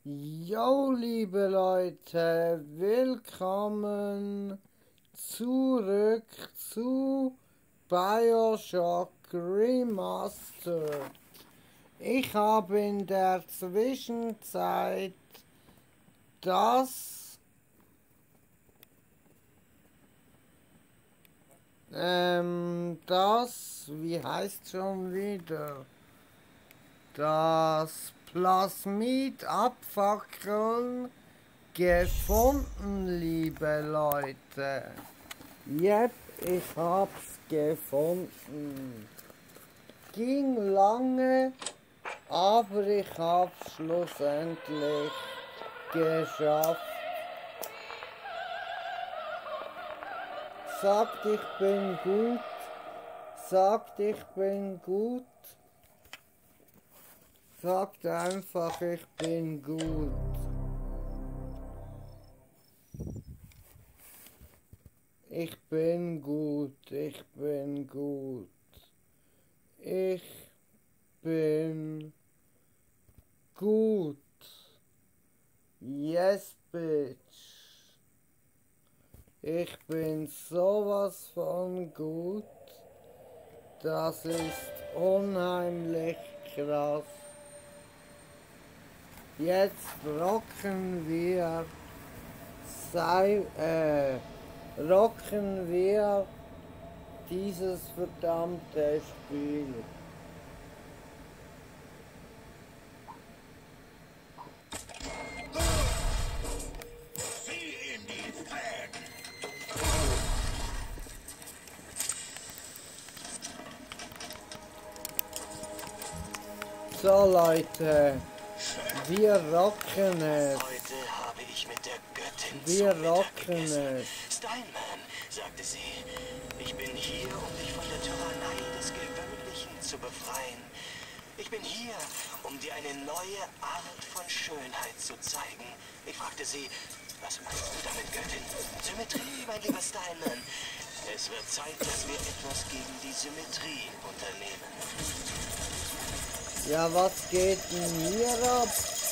Jo, liebe Leute, willkommen zurück zu BioShock Remastered. Ich habe in der Zwischenzeit wie heißt schon wieder? Das Plasmid abfackeln gefunden, liebe Leute. Yep, ich hab's gefunden. Ging lange, aber ich hab's schlussendlich geschafft. Sagt, ich bin gut. Sagt, ich bin gut. Sagt einfach, ich bin gut. Ich bin gut, ich bin gut. Ich bin gut. Yes, bitch. Ich bin sowas von gut. Das ist unheimlich krass. Jetzt rocken wir dieses verdammte Spiel. So Leute, wir rocken es. Heute habe ich mit der Göttin Wir zum Mittag rocken gegessen. es. Steinman, sagte sie, ich bin hier, um dich von der Tyrannei des Gewöhnlichen zu befreien. Ich bin hier, um dir eine neue Art von Schönheit zu zeigen. Ich fragte sie, was meinst du damit, Göttin? Symmetrie, mein lieber Steinman. Es wird Zeit, dass wir etwas gegen die Symmetrie unternehmen. Ja, was geht denn hier ab?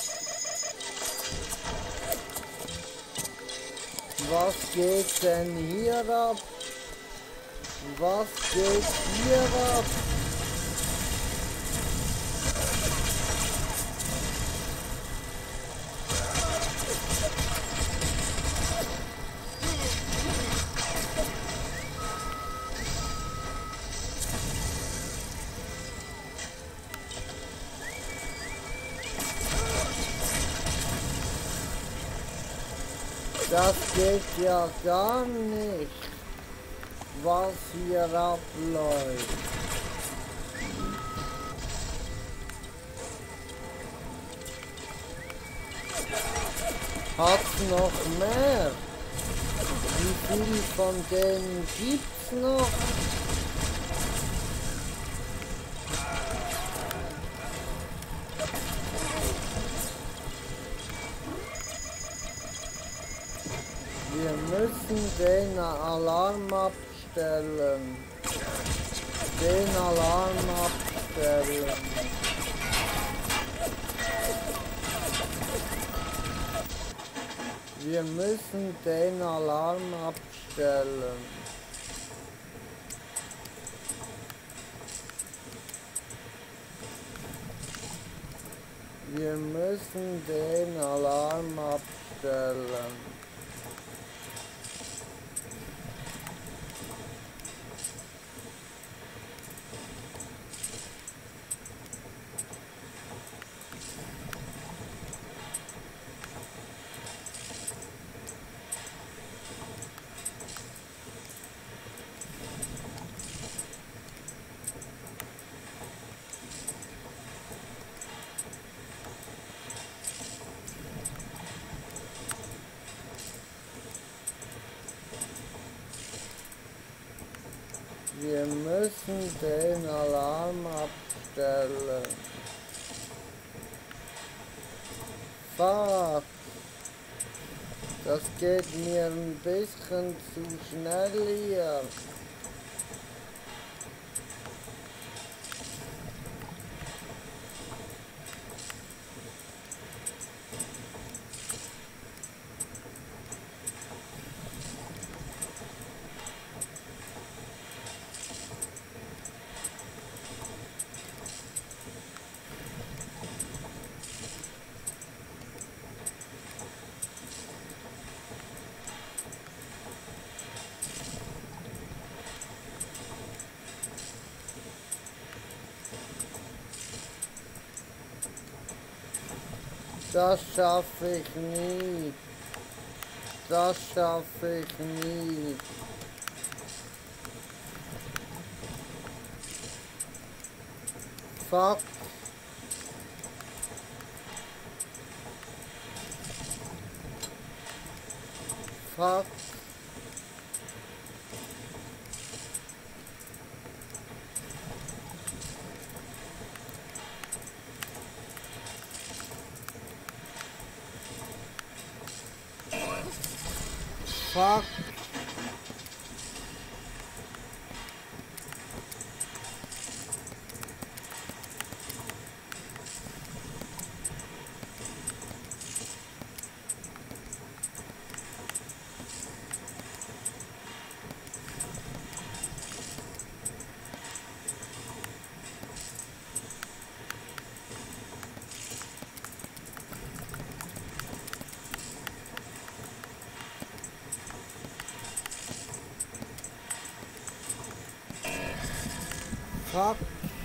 Was geht denn hier ab? Was geht hier ab? Das geht ja gar nicht, was hier abläuft. Hat's noch mehr? Wie viel von denen gibt's noch? Wir müssen den Alarm abstellen. Den Alarm abstellen. Wir müssen den Alarm abstellen. Wir müssen den Alarm abstellen. Wir müssen den Alarm abstellen. Fuck. Das geht mir ein bisschen zu schnell hier. Das schaffe ich nie. Das schaffe ich nie. Fuck. Fuck. Fuck. Fuck.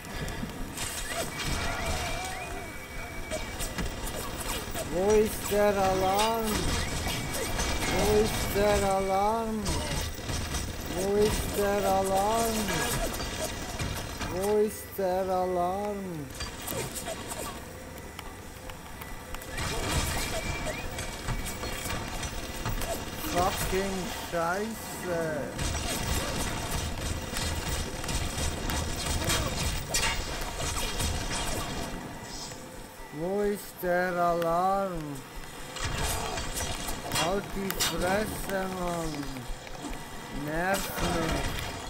Wo ist der Alarm? Wo ist der Alarm? Wo ist der Alarm? Wo ist der Alarm? Fucking Scheiße. Wo ist der Alarm? Halt die Fresse, Mann. Nerv mich.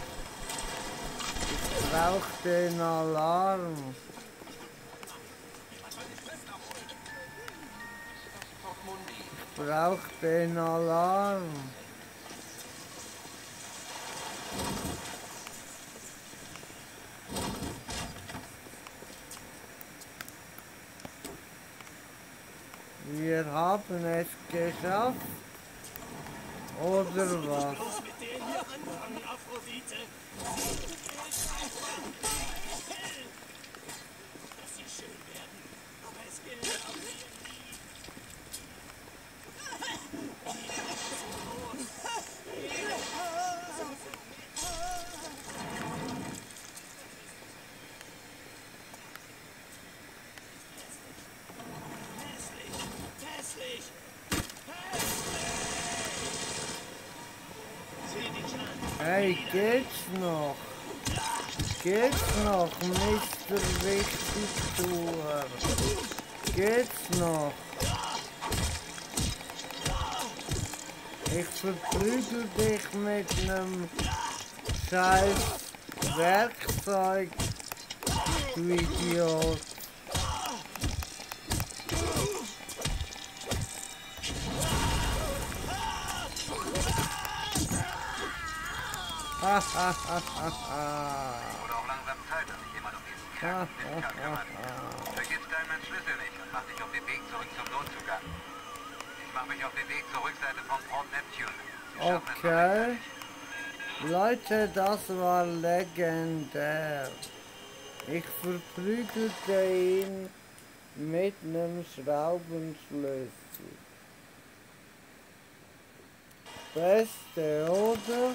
Ich brauch den Alarm. Ich brauch den Alarm. Wir haben es geschafft. Oder was? Hey, geht's noch? Geht's noch, Mr. Wichtigtuer? Geht's noch? Ich verprügel dich mit nem scheiß Werkzeug, du Idiot. Oder auch langsam Zeit, dass sich jemand um diesen kranken Windkerl kümmert. Vergiss deinen Schlüssel nicht und mach dich auf den Weg zurück zum Notzugang. Ich mach mich auf den Weg zur Rückseite von Port Neptune. Okay. Leute, das war legendär. Ich verprügelte ihn mit nem Schraubenschlüssel. Beste, oder?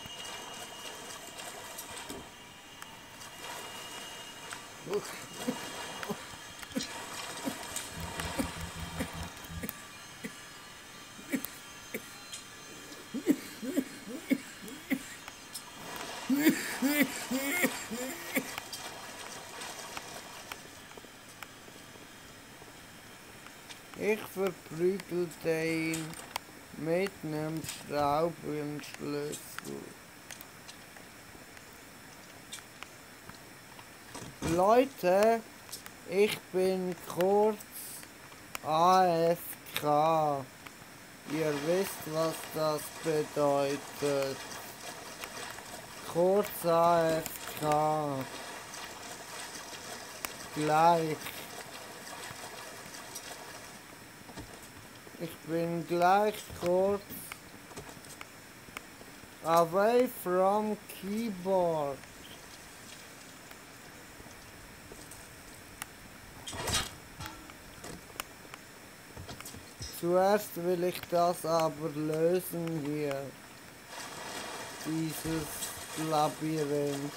Ich verprügelte ihn mit nem Schraubenschlüssel. Leute, ich bin kurz AFK. Ihr wisst, was das bedeutet. Kurz AFK. Gleich. Ich bin gleich kurz away from keyboard. Zuerst will ich das aber lösen hier. Dieses Labyrinth.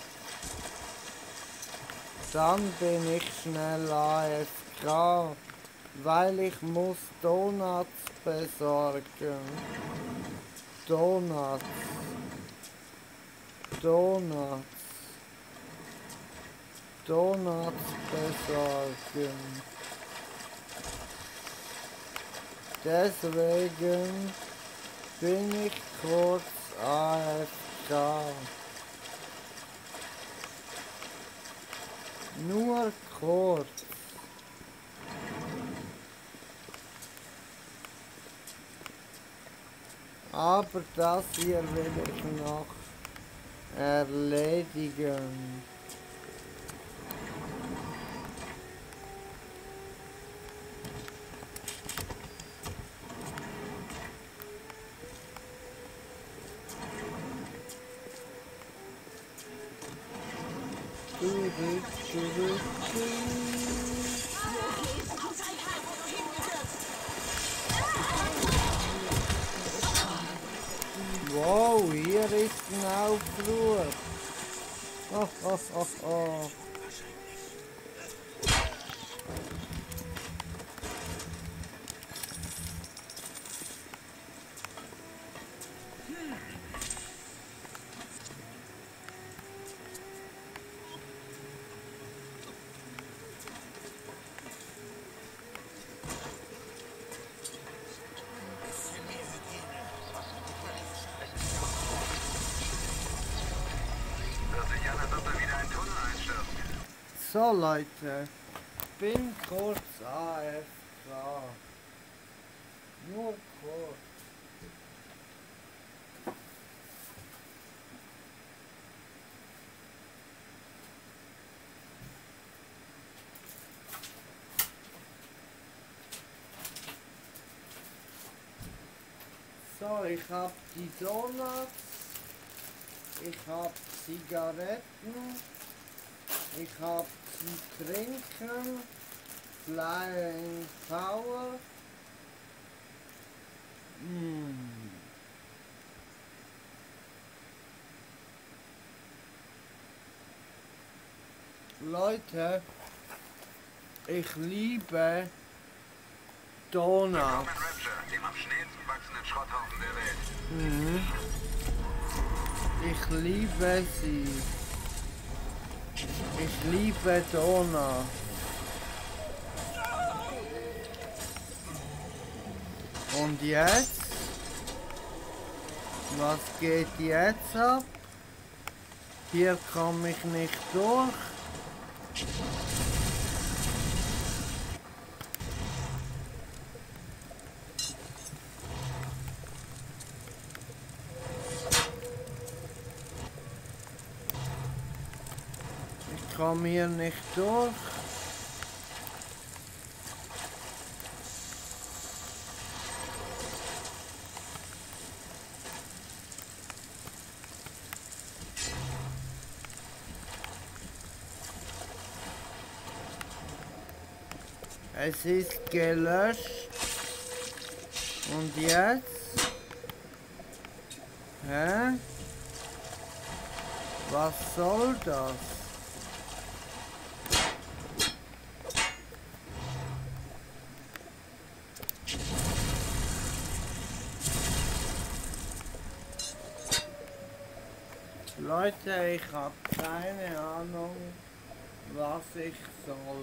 Dann bin ich schnell AFK, weil ich muss Donuts besorgen. Donuts. Donuts besorgen. Deswegen bin ich kurz AFK. Nur kurz. Aber das hier will ich noch erledigen. Wow, hier ist ein Aufruhr. Oh. So Leute, bin kurz AFK. Nur kurz. So, ich hab die Donuts, ich hab Zigaretten, ich hab zum Trinken, Flying Power. Leute, ich liebe Donuts. Dem am schnellsten wachsenden Schrotthaufen der Welt. Ich liebe sie. Ich liebe Donuts. Und jetzt? Was geht jetzt ab? Hier komme ich nicht durch. Ich komme hier nicht durch. Es ist gelöscht. Und jetzt? Hä? Was soll das? Leute, ich habe keine Ahnung, was ich soll.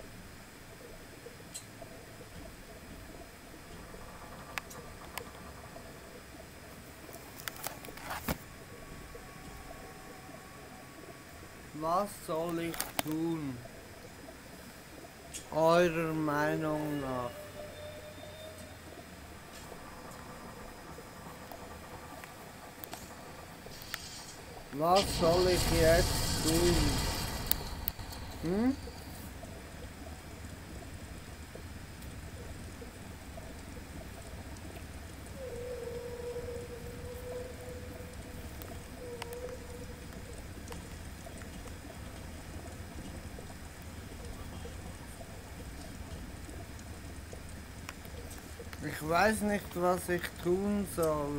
Was soll ich tun? Eurer Meinung nach? Was soll ich jetzt tun? Ich weiß nicht, was ich tun soll.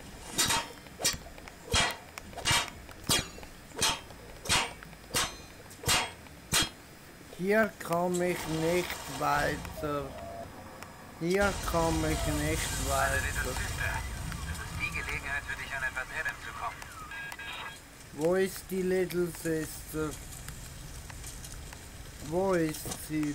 Hier komme ich nicht weiter. Hier komme ich nicht weiter. Das ist die Gelegenheit für dich, an etwas Adam zu kommen. Wo ist die Little Sister? Wo ist sie?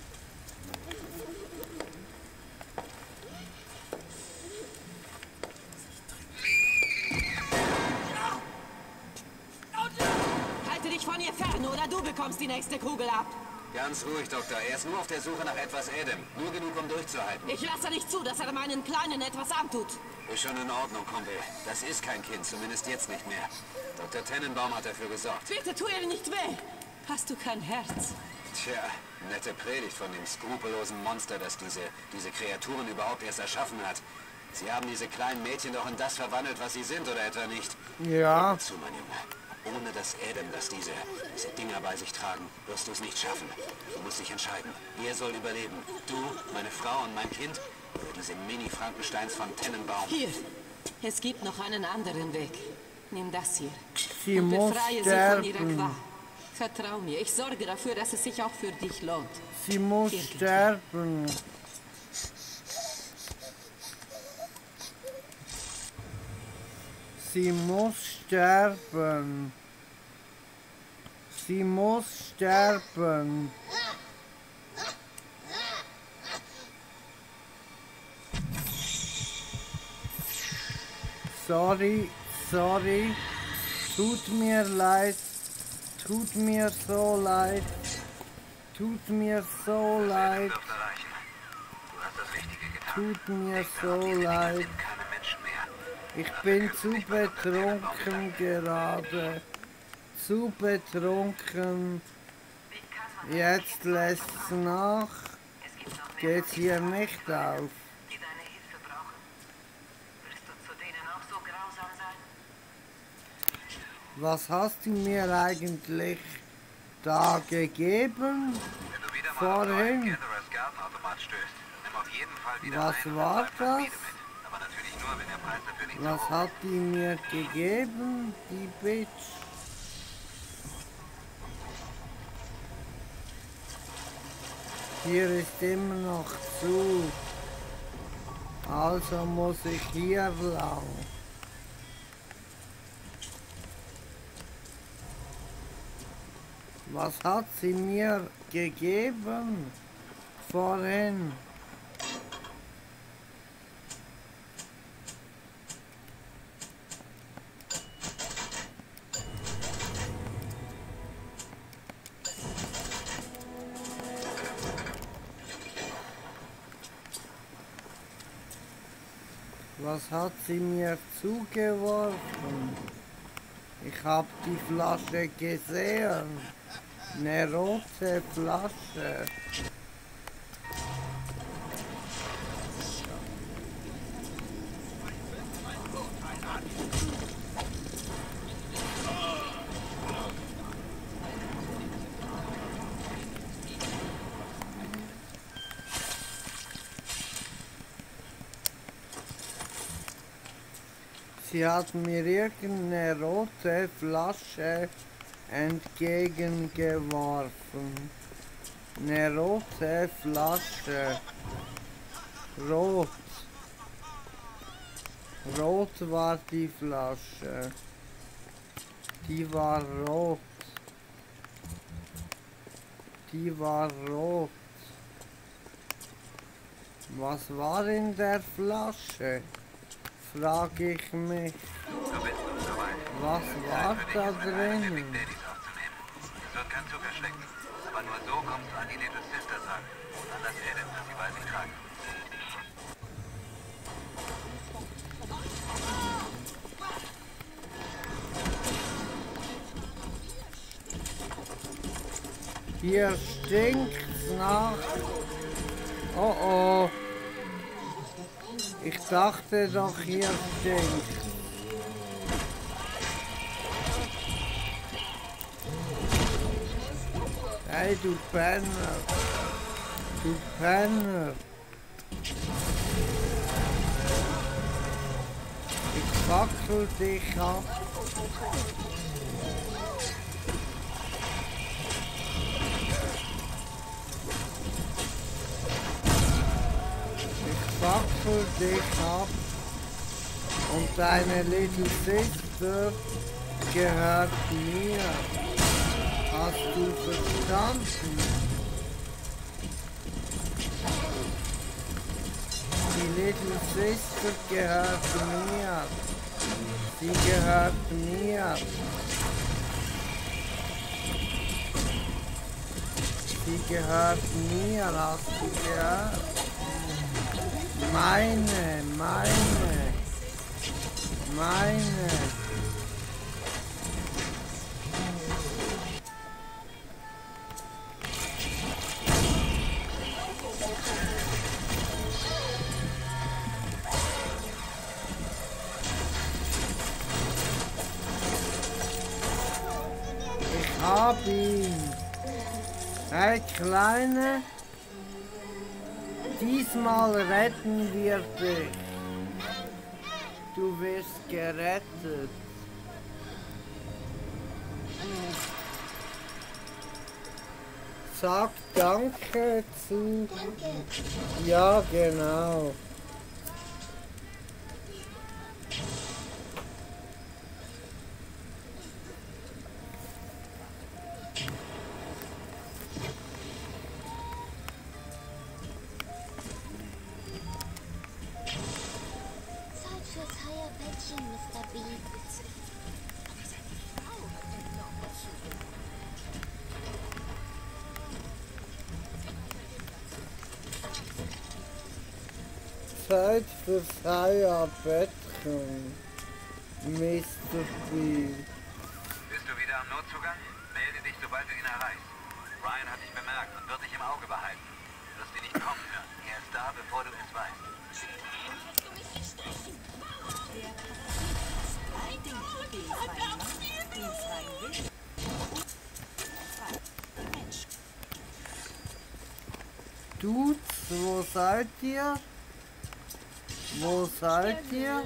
Halte dich von ihr fern, oder du bekommst die nächste Kugel ab. Ganz ruhig, Doktor. Er ist nur auf der Suche nach etwas Adam. Nur genug, um durchzuhalten. Ich lasse nicht zu, dass er meinen Kleinen etwas antut. Ist schon in Ordnung, Kumpel. Das ist kein Kind, zumindest jetzt nicht mehr. Dr. Tennenbaum hat dafür gesorgt. Bitte tu ihr nicht weh. Hast du kein Herz? Tja, nette Predigt von dem skrupellosen Monster, das diese Kreaturen überhaupt erst erschaffen hat. Sie haben diese kleinen Mädchen doch in das verwandelt, was sie sind, oder etwa nicht? Ja. Hör mir zu, mein Junge. Ohne das Adam, das diese Dinger bei sich tragen, wirst du es nicht schaffen. Du musst dich entscheiden. Wer soll überleben? Du, meine Frau und mein Kind? Oder diese Mini-Frankensteins von Tennenbaum? Hier. Es gibt noch einen anderen Weg. Nimm das hier. Sie und muss befreie sie von ihrer sterben. Qual. Vertrau mir, ich sorge dafür, dass es sich auch für dich lohnt. Sie muss Irgendwie. sterben. Sie muss sterben. Sie muss sterben. Sorry, sorry. Tut mir leid. Tut mir so leid. Tut mir so leid. Wird erreichen. Du hast das Richtige getan. Tut mir Denk so daran, diese Dinger leid. sind keine Menschen mehr. Ich bin zu betrunken gerade. Zu betrunken. Jetzt lässt's nach. Geht's hier nicht auf. Die deine Hilfe brauchen. Wirst du zu denen auch so grausam sein? Was hast du mir eigentlich da gegeben? Wenn du wieder mal auf Vorhin. einen Gatherers Gartenautomat stößt, nimm auf jeden Fall wieder Was ein war oder zwei das? Miete mit. Aber natürlich nur, wenn der Preis dafür nicht Was so hoch hat die mir gegeben, die Bitch? Hier ist immer noch zu. Also muss ich hier lang. Was hat sie mir gegeben? Vorhin. Was hat sie mir zugeworfen? Ich habe die Flasche gesehen. Eine rote Flasche. Sie hat mir irgendeine rote Flasche entgegengeworfen. Eine rote Flasche. Rot. Rot war die Flasche. Die war rot. Die war rot. Was war in der Flasche? Frage ich mich. Du bist nun soweit. Was war Für dich da ist eine der Big drinnen? Daddies aufzunehmen. Es wird kein Zucker schlecken. Aber nur so kommst du an die Little Sister dran. Und an das Adam, das sie bei sich tragen. Hier stinkt's nach. Oh oh. Ich dachte doch, hier stinkt. Hey, du Penner. Du Penner. fackel dich ab. Ich fackel dich ab. Und deine Little Sister gehört mir. Hast du verstanden? Die Little Sister gehört mir. Sie gehört mir. Sie gehört mir, hast du gehört? Meine. Ich hab ihn. Hey Kleine, diesmal retten wir dich. Du wirst gerettet. Sag Danke zu. Ja, genau. Zeit fürs Heierbettchen, Mr. B. Zeit fürs Heierbettchen, Mr. B. Bist du wieder am Notzugang? Melde dich, sobald du ihn erreichst. Ryan hat dich bemerkt und wird dich im Auge behalten. Du wirst ihn nicht kommen hören. Er ist da, bevor du es weißt. Dudes, wo seid ihr? Wo seid ihr?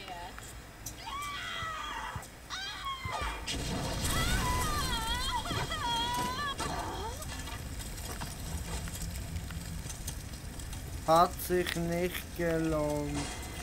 Hat sich nicht gelohnt.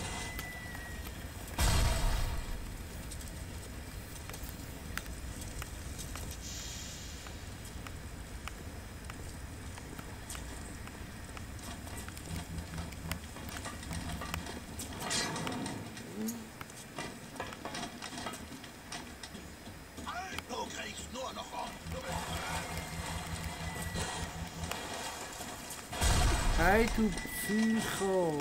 Hey, du Psycho!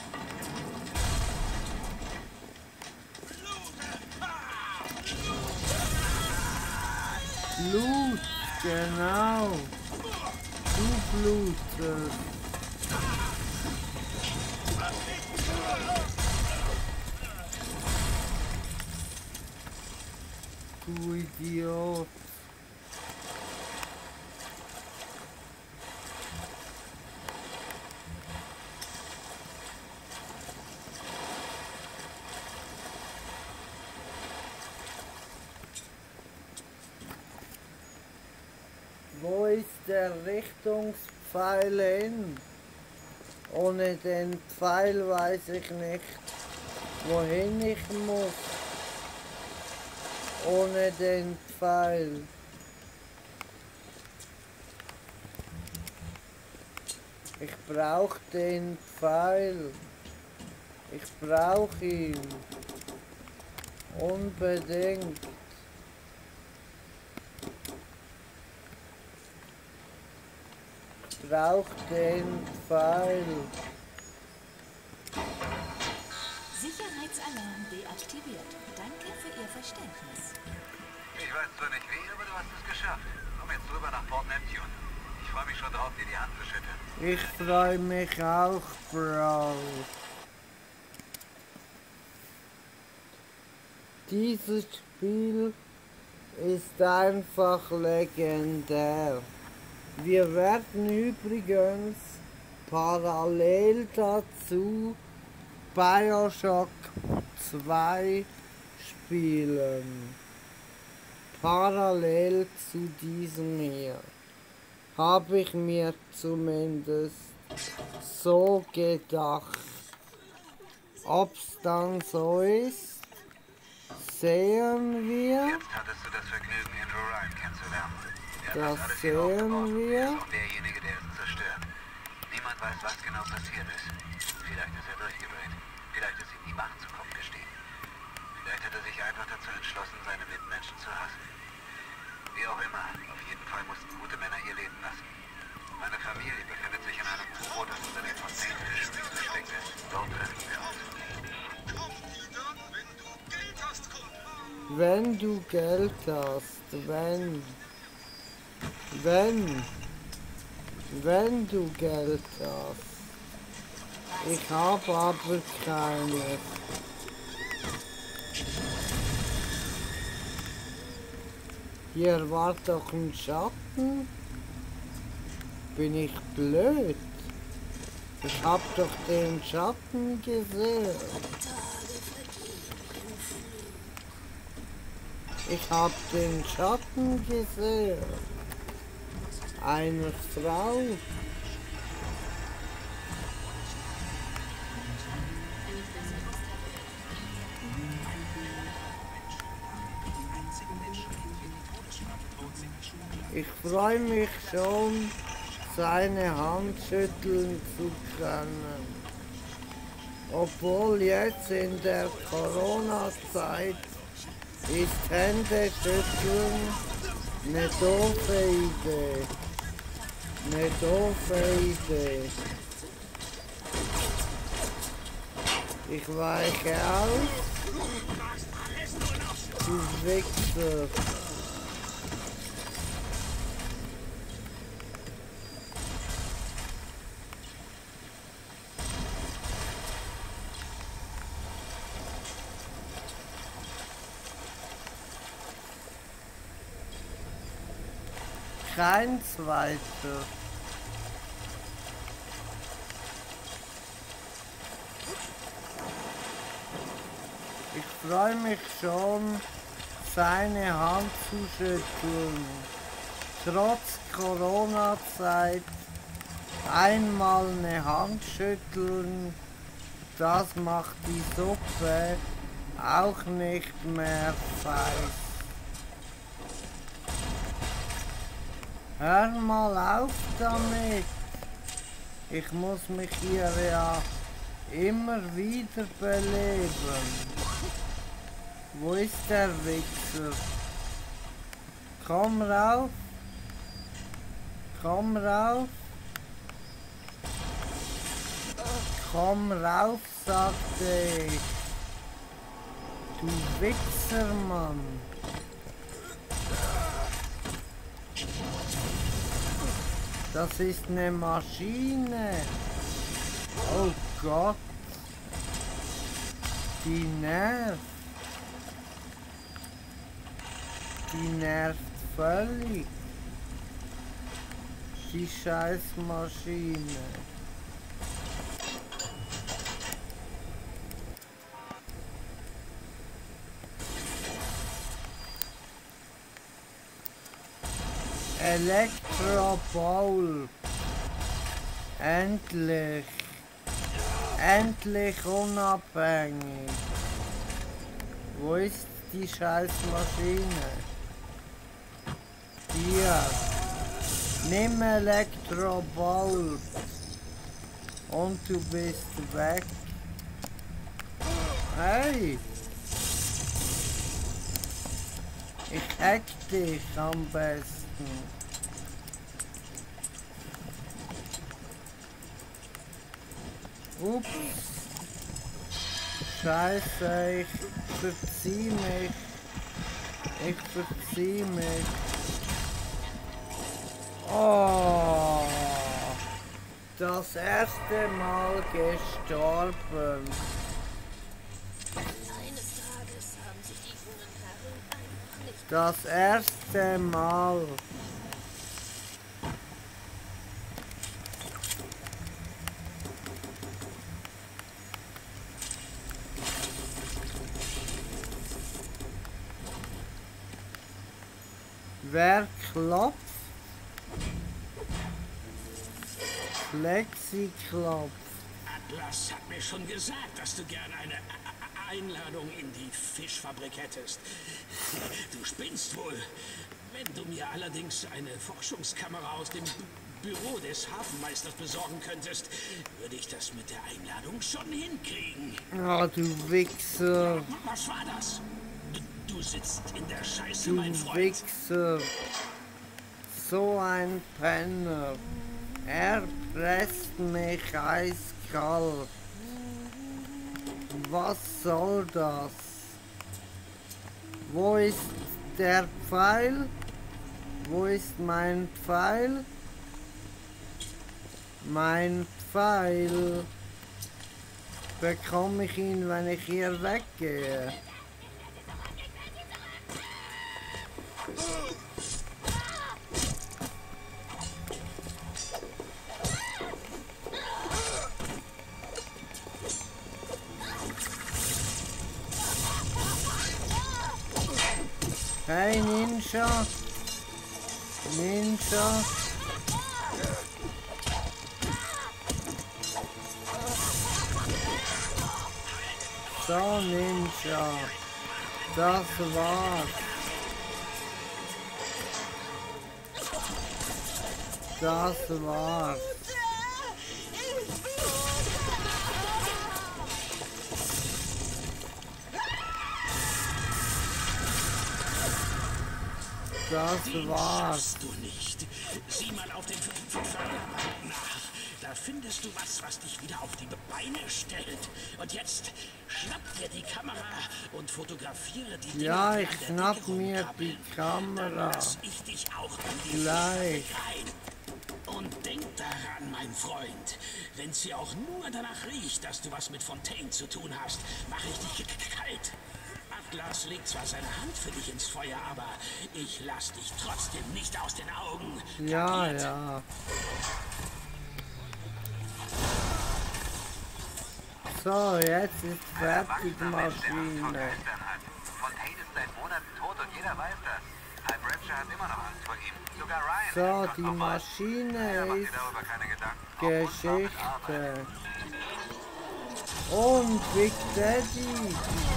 Blut, genau! Du blutest! Du Idiot! Wo ist der Richtungspfeil hin? Ohne den Pfeil weiß ich nicht, wohin ich muss. Ohne den Pfeil. Ich brauche den Pfeil. Ich brauche ihn. Unbedingt. Ich brauche den Pfeil. Sicherheitsalarm deaktiviert. Danke für Ihr Verständnis. Ich weiß zwar nicht wie, aber du hast es geschafft. Komm jetzt rüber nach Port Neptune. Ich freue mich schon drauf, dir die Hand zu schütteln. Ich freue mich auch, Bro. Dieses Spiel ist einfach legendär. Wir werden übrigens parallel dazu Bioshock 2 spielen. Parallel zu diesem hier. Habe ich mir zumindest so gedacht. Ob's dann so ist, sehen wir. Jetzt hattest du das Vergnügen, Andrew Ryan kennenzulernen. Das sehen wir. Und derjenige, der es zerstört. Niemand weiß, was genau passiert ist. Vielleicht ist er durchgedreht. Vielleicht ist ihm die Macht zu Kopf gestiegen. Vielleicht hat er sich einfach dazu entschlossen, seine Mitmenschen zu hassen. Wie auch immer, auf jeden Fall mussten gute Männer ihr Leben lassen. Meine Familie befindet sich in einem U-Boot, das unter den Fontänenfischen versteckt ist. Dort treffen wir uns. Wenn du Geld hast, wenn du Geld hast. Ich habe aber keines. Hier war doch ein Schatten. Bin ich blöd? Ich hab doch den Schatten gesehen. Ich hab den Schatten gesehen. Eine Frau. Ich freue mich schon, seine Hand schütteln zu können. Obwohl jetzt in der Corona-Zeit ist Hände schütteln eine doofe Idee. Eine doofe Idee. Ich weiche aus. Du Wichser. Kein zweiter. Ich freue mich schon, seine Hand zu schütteln. Trotz Corona-Zeit einmal eine Hand schütteln, das macht die Suppe auch nicht mehr heiß. Hör mal auf damit. Ich muss mich hier ja immer wieder beleben. Wo ist der Wichser? Komm rauf. Komm rauf. Komm rauf, sagte ich. Du Wichser, Mann. Das ist eine Maschine. Oh Gott. Die nervt. Die nervt völlig. Die scheiß Maschine. Elektrobowl. Endlich. Endlich unabhängig. Wo ist die scheiß Maschine? Hier. Nimm Elektrobowl. Und du bist weg. Hey. Ich hack dich am besten. Ups. Scheiße, ich verzieh mich. Ich verzieh mich. Oh. Das erste Mal gestorben. Das erste Mal. Wer klopft? Flexi klopft. Atlas hat mir schon gesagt, dass du gerne eine Einladung in die Fischfabrik hättest. Du spinnst wohl. Wenn du mir allerdings eine Forschungskamera aus dem Büro des Hafenmeisters besorgen könntest, würde ich das mit der Einladung schon hinkriegen. Oh, du Wichser. Was war das? Du sitzt in der Scheiße, Du mein Freund. Wichser. So ein Penner. Er presst mich eiskalt. Was soll das? Wo ist der Pfeil? Wo ist mein Pfeil? Mein Pfeil. Bekomme ich ihn, wenn ich hier weggehe? Hey Ninja! Ninja! So Ninja! Das war's! Das war's! Das war's. Du nicht. Sieh mal auf den Feuermarkt nach. Da findest du was dich wieder auf die Beine stellt. Und jetzt schnapp dir die Kamera und fotografiere die Dinge, Ja, die ich an der schnapp Decke mir rumkrabbeln. die Kamera. Dann lass ich dich auch in die Gleich. Fabrik rein. Und denk daran, mein Freund, wenn sie auch nur danach riecht, dass du was mit Fontaine zu tun hast, mache ich dich kalt. Atlas legt zwar seine Hand für dich ins Feuer, aber ich lass dich trotzdem nicht aus den Augen. Ja, Kapiert? ja. So, jetzt ist fertig die Maschine. Fontaine ist seit Monaten tot und jeder weiß das. Hype Rapture hat immer noch Angst vor ihm. Sogar Ryan. So, die Maschine Macht dir ist darüber keine Gedanken. Geschichte. Und Big Daddy.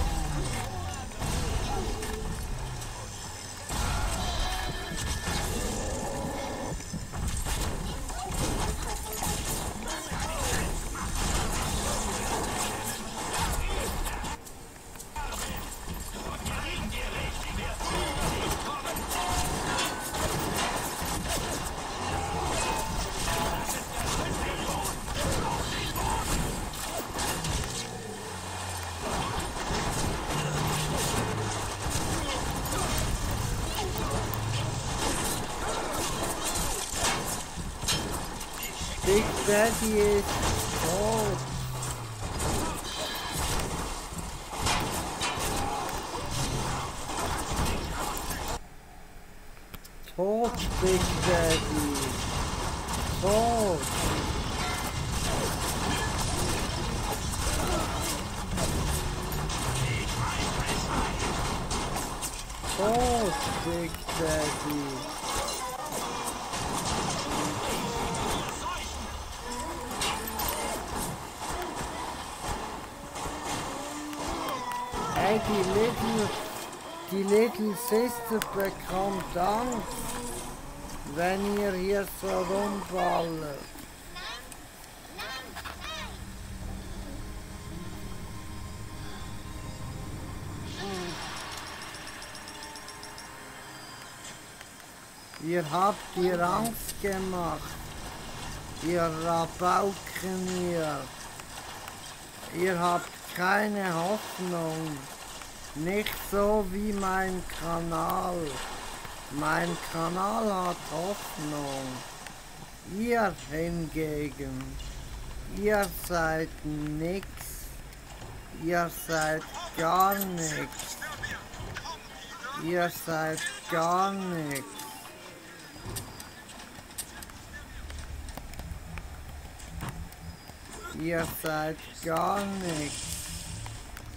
Big Daddy ist tot. Tot, Big Daddy. Tot. Tot, Big Daddy. Hey, die Little Sister bekommt Angst, wenn ihr hier so rumballert. Ihr habt ihr Angst gemacht, ihr Rabauken hier. Ihr habt keine Hoffnung, nicht so wie mein Kanal. Mein Kanal hat Hoffnung. Ihr hingegen, ihr seid nix. Ihr seid gar nichts. Ihr seid gar nichts. Ihr seid gar nichts.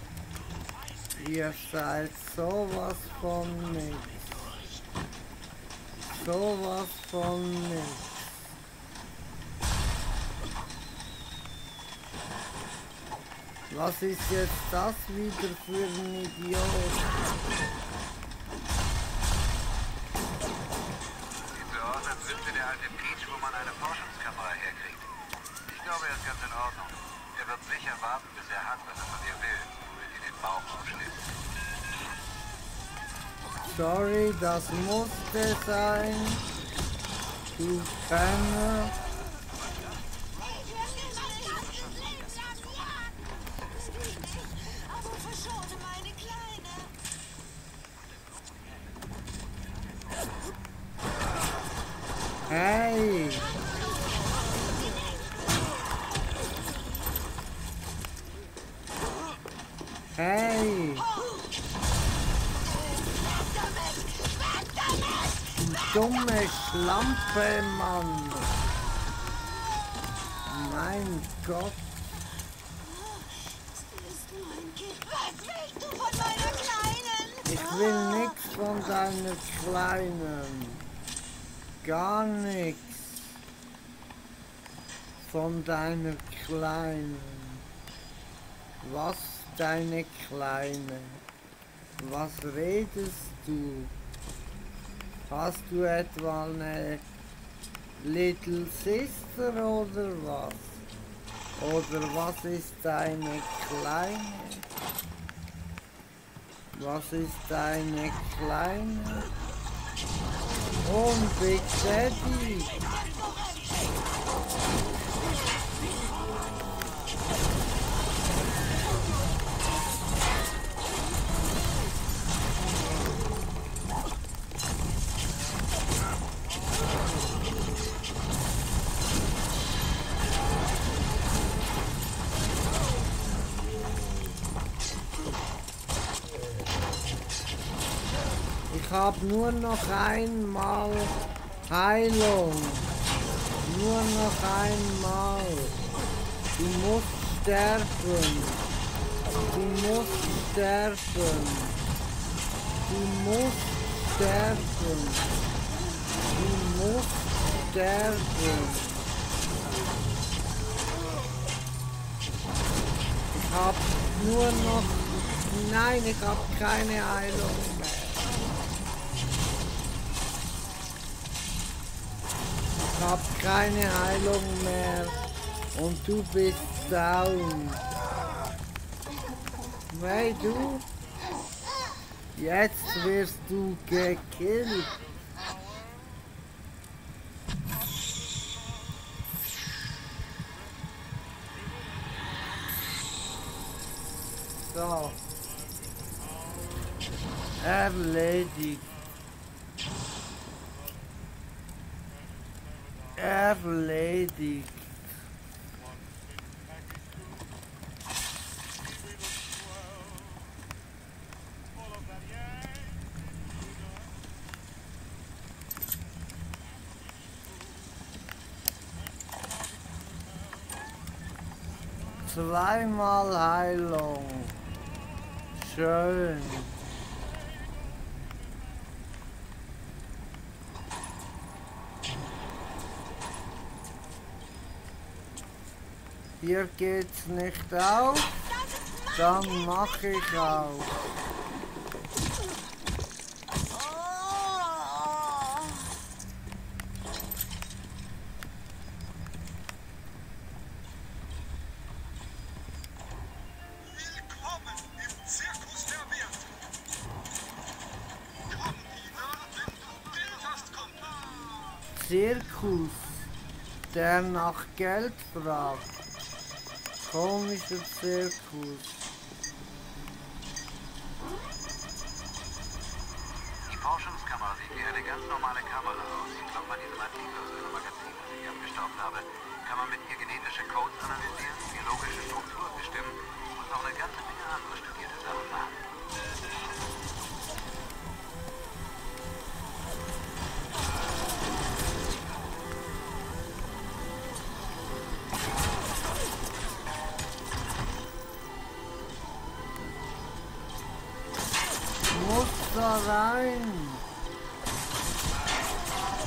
Ihr seid sowas von nichts. sowas von nicht. Was ist jetzt das wieder für ein Idiot? Sieht so aus, als wüsste der alte Peach, wo man eine Forschungskamera herkriegt. Ich glaube, er ist ganz in Ordnung. Er wird sicher warten, bis er hat, was er von dir will, wenn dir den Bauch aufschlitzt. Sorry, das musste sein. Du Penner. Hey! Hey! Dumme Schlampe, Mann! Mein Gott! Was willst du von meiner Kleinen? Ich will nichts von deiner Kleinen. Gar nichts von deiner Kleinen. Was, deine Kleine? Was redest du? Hast du etwa eine Little Sister oder was? Oder was ist deine Kleine? Was ist deine Kleine? Und Big Daddy. Ich habe nur noch einmal Heilung. Nur noch einmal. Du musst sterben. Du musst sterben. Du musst sterben. Du musst sterben. Ich habe nur noch... Nein, ich habe keine Heilung mehr. Ich hab keine Heilung mehr und du bist down. Hey du, jetzt wirst du gekillt. So. Erledigt. Erledigt. Zweimal Heilung. Schön. Hier geht's nicht auf, dann mache ich auf. Willkommen im Zirkus der Werte. Komm wieder, wenn du Geld hast, Kumpel. Zirkus, der nach Geld fragt. Komischer Zirkus. Die Forschungskamera sieht wie eine ganz normale Kamera aus. Ich glaube, bei diesem Artikel aus dem Magazin, das ich abgestaubt habe, kann man mit ihr genetische Codes analysieren, biologische Struktur bestimmen und noch eine ganze Menge andere studierte Sachen machen. Muss da rein.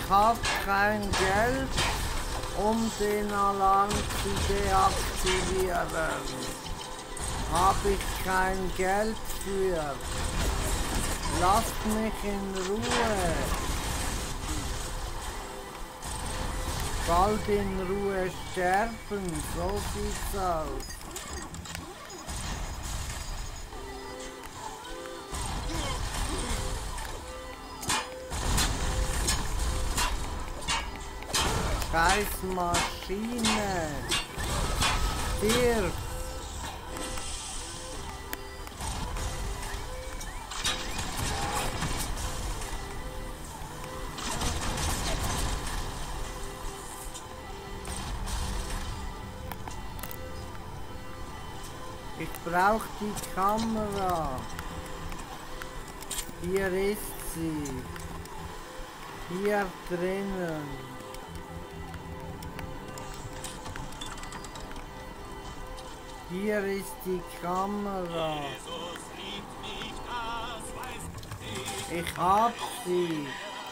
Ich habe kein Geld, um den Alarm zu deaktivieren. Habe ich kein Geld für. Lasst mich in Ruhe. Bald in Ruhe sterben, so sieht's aus. Scheiß Maschine. Stirb. Ich brauche die Kamera. Hier ist sie. Hier drinnen. Hier ist die Kamera. Ich hab sie.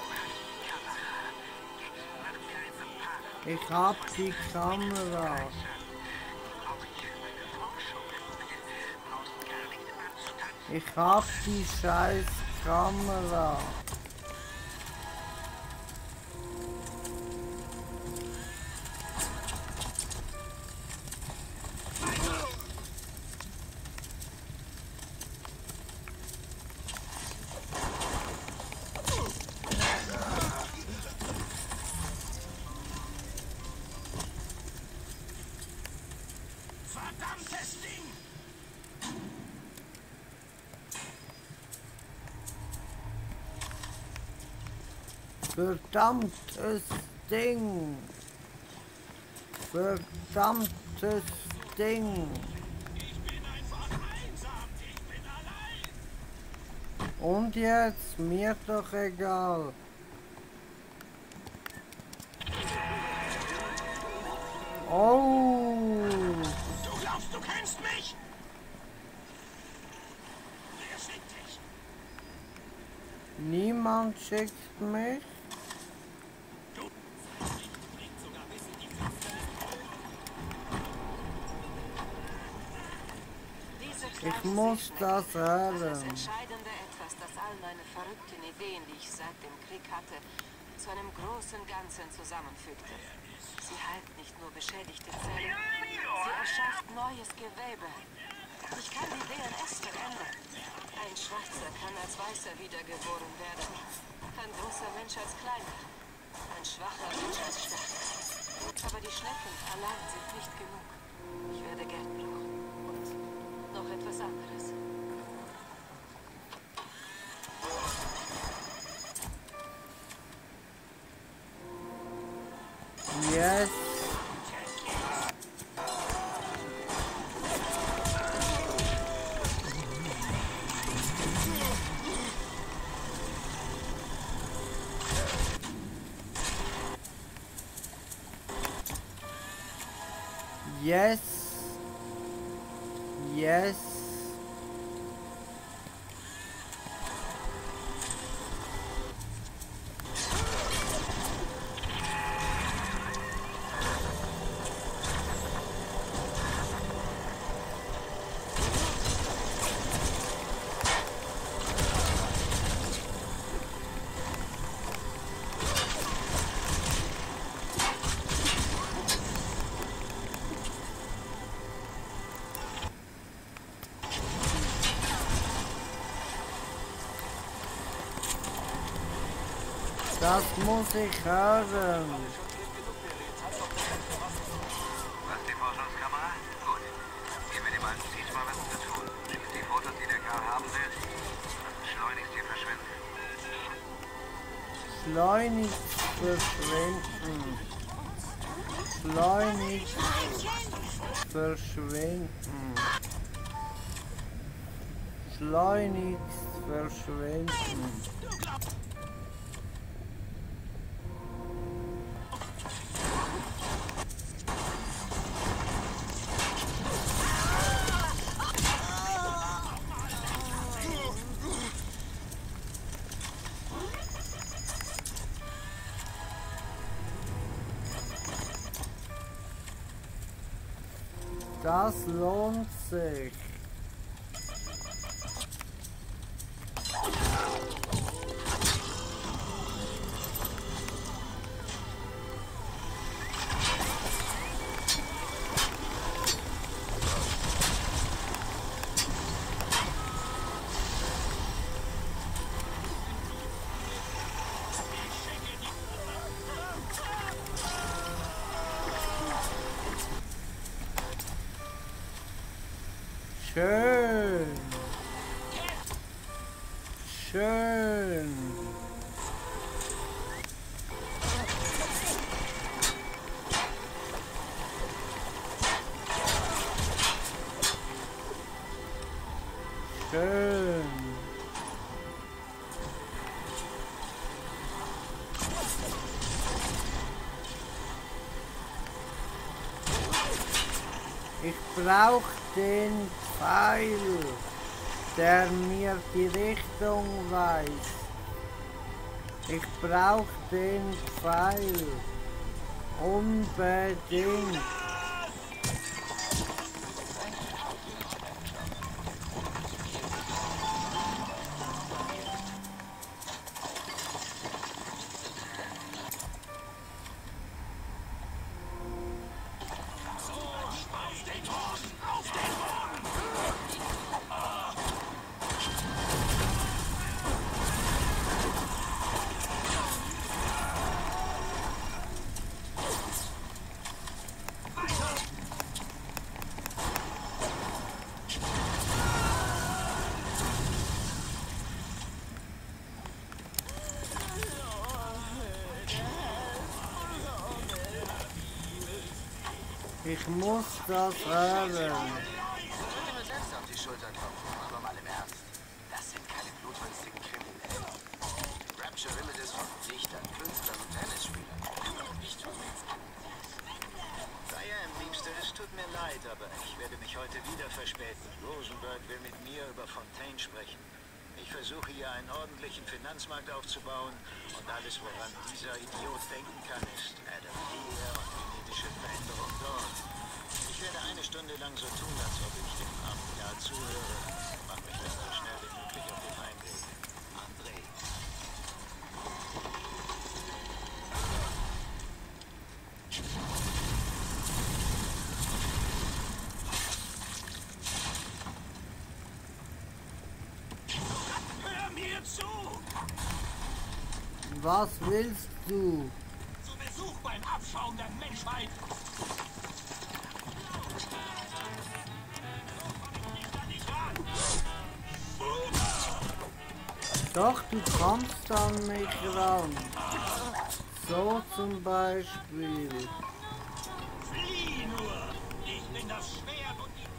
Ich hab die Kamera. Ich hab die scheiß Kamera. Verdammtes Ding! Verdammtes Ding. Verdammtes Ding. Ich bin einfach einsam, ich bin allein. Und jetzt? Mir doch egal. Oh. Du glaubst, du kennst mich? Wer schickt dich? Niemand schickt mich. Ich muss das hören. Das entscheidende Etwas, das all meine verrückten Ideen, die ich seit dem Krieg hatte, zu einem großen Ganzen zusammenfügte. Sie heilt nicht nur beschädigte Zellen, sie erschafft neues Gewebe. Ich kann die DNS verändern. Ein Schwarzer kann als Weißer wiedergeboren werden. Ein großer Mensch als kleiner. Ein schwacher Mensch als starker. Aber die Schnecken allein sind nicht genug. Ich werde Geld brauchen. Und noch etwas anderes. Yes. Yes. Yes. Das muss ich hören. Was die Forschungskamera? Gut. Geben wir dem alten Zies mal was zu tun. Schieß die Fotos, die der Kerl haben will. Lass schleunigst hier verschwinden. Schleunigst verschwinden. Das lohnt sich. Schön. Schön. Schön. Ich brauche den Pfeil, der mir die Richtung weist. Ich brauche den Pfeil. Unbedingt. Ich muss das hören. Ich könnte mir selbst auf die Schulter klopfen, aber mal im Ernst. Das sind keine blutrünstigen Kriminellen. Rapture wimmelt es von Dichtern, Künstlern und Tennisspielern. Nicht von Sei er im Liebste, es tut mir leid, aber ich werde mich heute wieder verspäten. Rosenberg will mit mir über Fontaine sprechen. Ich versuche hier einen ordentlichen Finanzmarkt aufzubauen und alles, woran dieser Idiot denken kann, ist Adam hier und genetische Veränderung dort. Ich werde eine Stunde lang so tun, als ob ich dem armen Jahr zuhöre. Mach mich dann so schnell wie möglich auf den Heimweg. André. Was willst du? Zu Besuch beim Abschaum der Menschheit. Doch, du kommst an mich ran. So zum Beispiel. Flieh nur! Ich bin das Schwert und die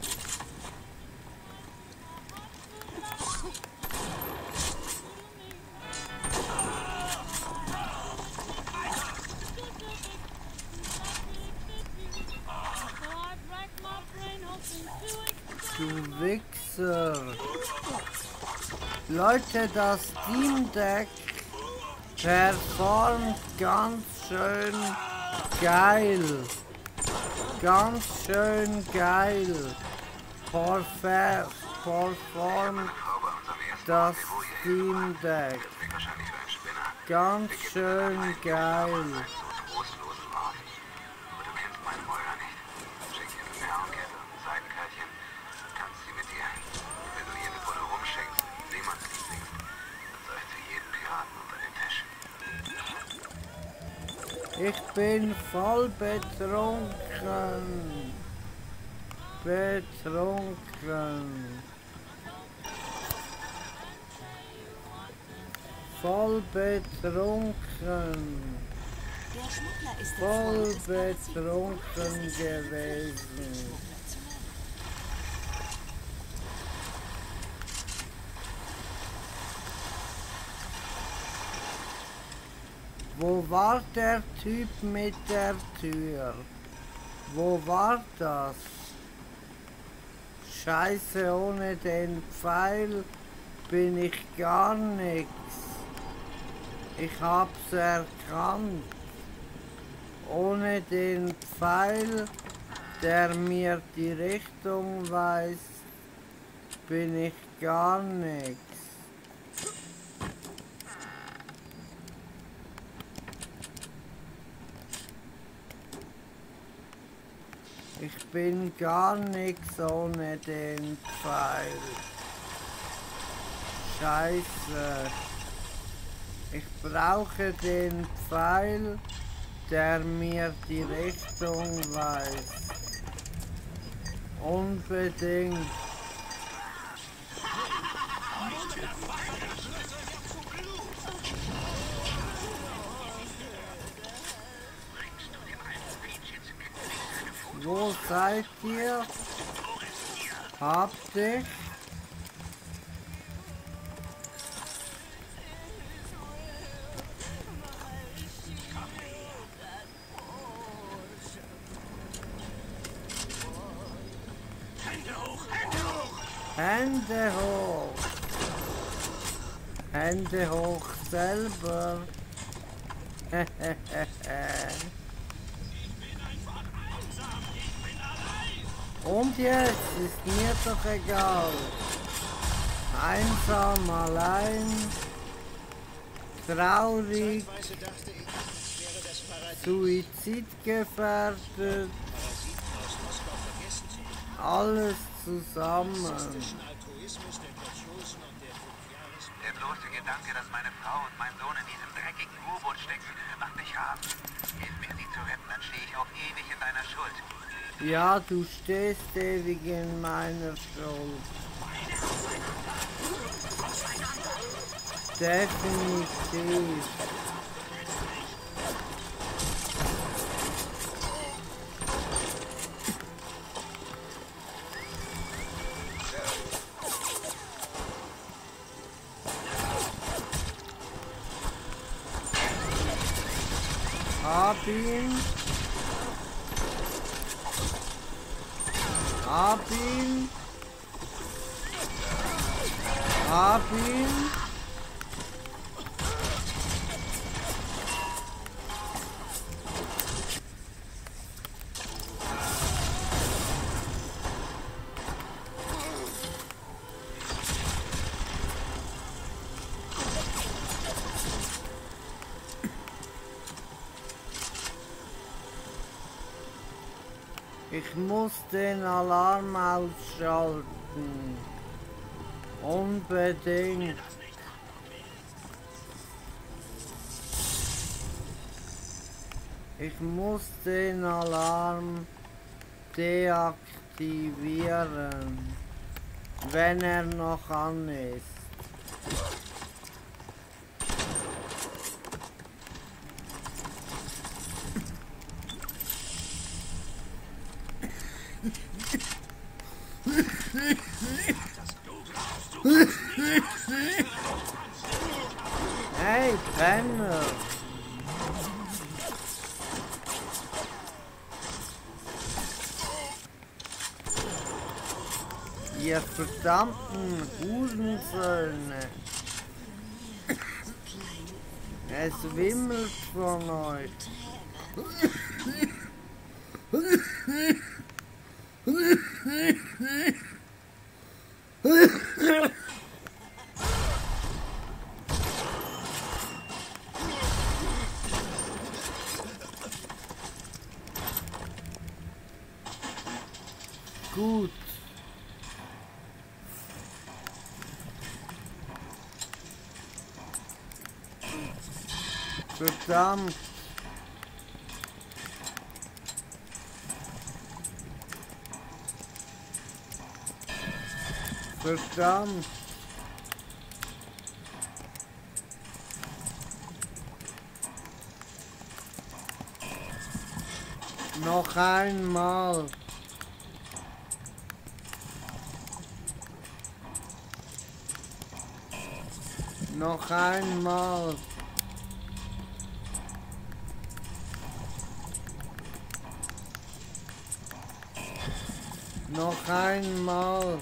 Du Wichser. Leute, das Steam Deck performt ganz schön geil. Ganz schön geil. Performt das Steam Deck. Ganz schön geil. Ich bin voll betrunken. Voll betrunken. Der Schmuggler ist Voll betrunken gewesen. Wo war der Typ mit der Tür? Wo war das? Scheiße, ohne den Pfeil bin ich gar nichts. Ich hab's erkannt. Ohne den Pfeil, der mir die Richtung weist, bin ich gar nichts. Ich bin gar nichts ohne den Pfeil. Scheiße. Ich brauche den Pfeil, der mir die Richtung weist. Unbedingt. Wo seid ihr? Habt ihr? Hände hoch! Hände hoch selber! Und jetzt ist mir doch egal. Einsam, allein, traurig, suizidgefährdet, alles zusammen. Der bloße Gedanke, dass meine Frau und mein Sohn in diesem dreckigen U-Boot stecken, macht mich rasend. Hilf mir, sie zu retten, dann stehe ich auf ewig in deiner Schuld. Ja, du stehst ewig in meiner Schuld. Definitiv. Hab ihn. Hab ihn. Hab ihn. Ich muss den Alarm ausschalten. Unbedingt. Ich muss den Alarm deaktivieren, wenn er noch an ist. Hey, Penner! Ihr verdammten Hurensöhne! Es wimmelt von euch! Gut. Verdammt. Verdammt. Noch einmal. Noch einmal. Noch einmal.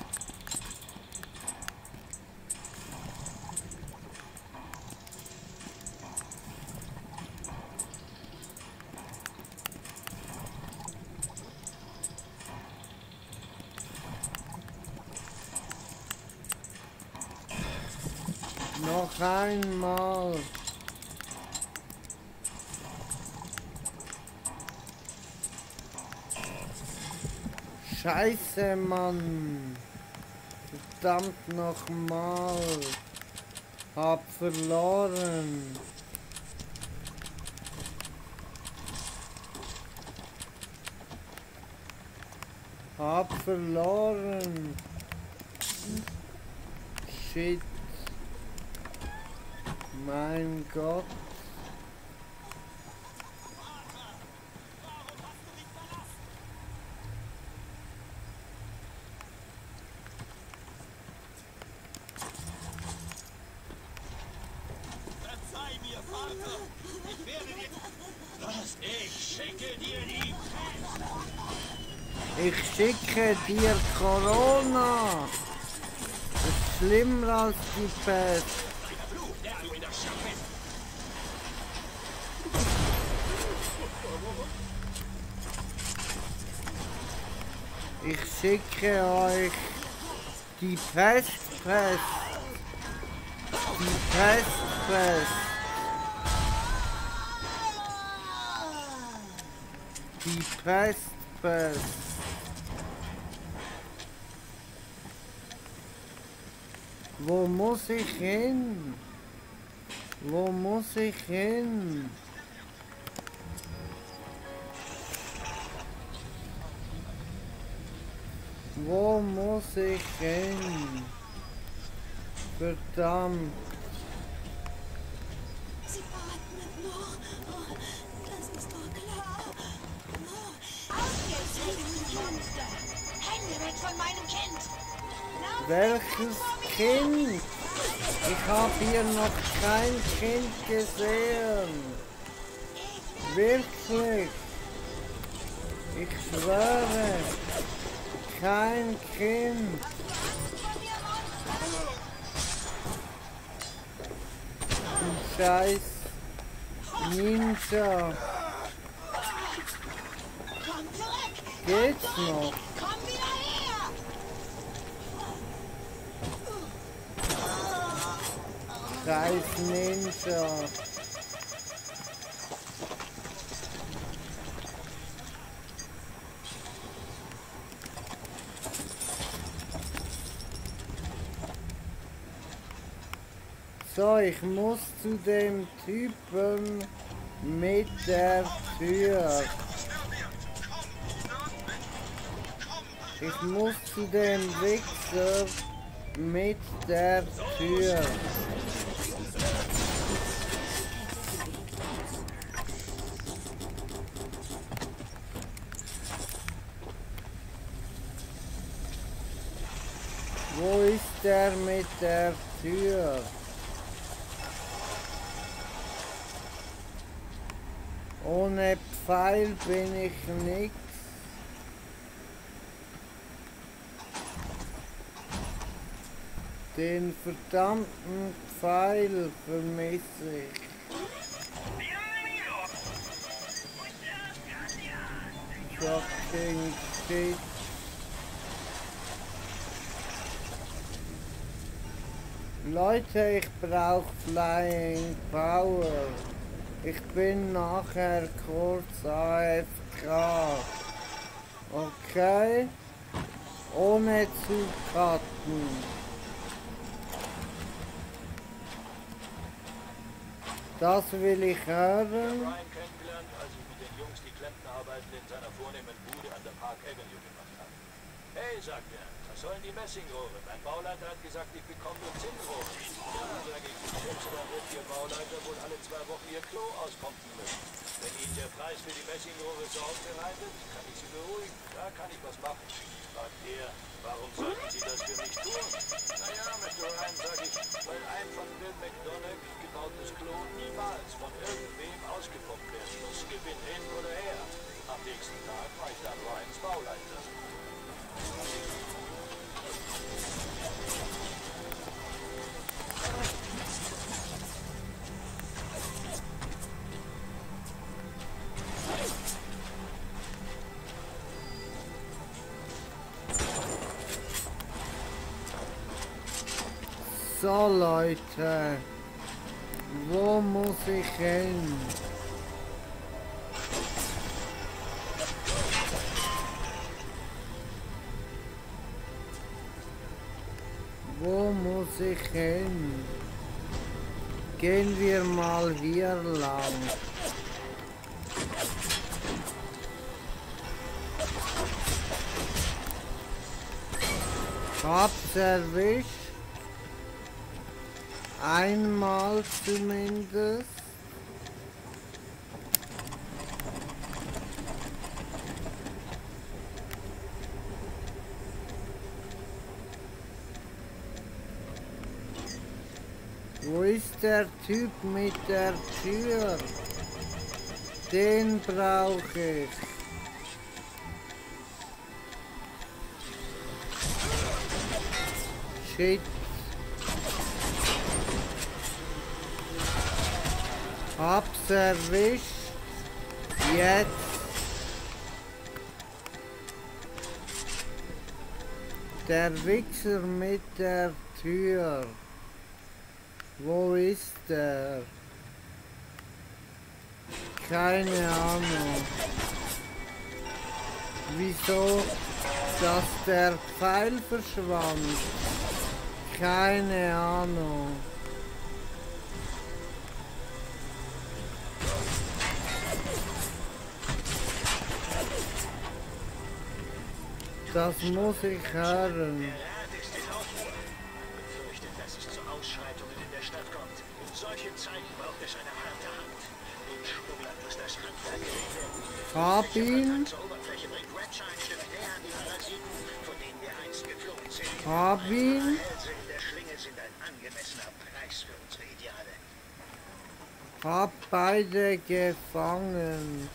noch einmal. Scheiße, Mann. Verdammt nochmal. Hab verloren. Hab verloren. Shit. Mein Gott. Verzeih mir, Vater. Ich werde dir... Was? Ich schicke dir die... Ich schicke dir Corona. Das ist schlimmer als die Pest. Ich schicke euch die Pestpest. Die Pestpest. Die Pestpest. Wo muss ich hin? Wo muss ich hin? Wo muss ich hin? Verdammt. Sie atmet noch. Oh, das ist doch klar. Ausgezeichnete Monster! Hände weg von meinem Kind! Welches Kind? Ich habe hier noch kein Kind gesehen. Wirklich. Ich schwöre. Kein Kind. Du scheiß Ninja. Komm zurück! Geht's noch? Komm wieder her! Scheiß Ninja. So, ich muss zu dem Typen mit der Tür. Ich muss zu dem Wichser mit der Tür. Wo ist der mit der Tür? Ohne Pfeil bin ich nix. Den verdammten Pfeil vermisse ich. Fucking shit. Leute, ich brauche Flying Power. Ich bin nachher kurz AFK. Okay? Ohne zu cutten. Das will ich hören. Ryan kennengelernt, als ich mit den Jungs die Klempnerarbeiten in seiner vornehmen Bude an der Park Avenue gemacht habe. Hey, sagt er, was sollen die Messingrohre? Mein Bauleiter hat gesagt, ich bekomme nur Zinnrohre. Ja, sage ich schätze, dann wird Ihr Bauleiter wohl alle 2 Wochen Ihr Klo auspumpen müssen. Wenn Ihnen der Preis für die Messingrohre so ausgereitet, kann ich Sie beruhigen. Da kann ich was machen. Fragt er, warum sollten Sie das für mich tun? Naja, Mr. Ryan, sage ich, weil ein von Bill McDonagh gebautes Klo niemals von irgendwem ausgepumpt werden muss. Gewinn hin oder her. Am nächsten Tag war ich dann Ryans Bauleiter. So Leute, Wo muss ich hin? Wo muss ich hin? Gehen wir mal hier lang. Hab's erwischt. Einmal zumindest. Wo ist der Typ mit der Tür? Den brauche ich. Shit. Hab's erwischt. Jetzt. Der Wichser mit der Tür. Wo ist der? Keine Ahnung. Wieso, dass der Pfeil verschwand? Keine Ahnung. Das muss ich hören. Der Rat ist in Aufruhr. Befürchtet, dass es zu Ausschreitungen in der Stadt kommt. In solchen Zeiten braucht es eine harte Hand. Den Schmugglern muss das Handwerk gelegt werden. Hab ihn. Zur Oberfläche bringt Ratchet ein Stück näher an die Parasiten, von denen wir einst geflohen sind. Hab ihn. Hälse in der Schlinge sind ein angemessener Preis für unsere Ideale. Hab beide gefangen.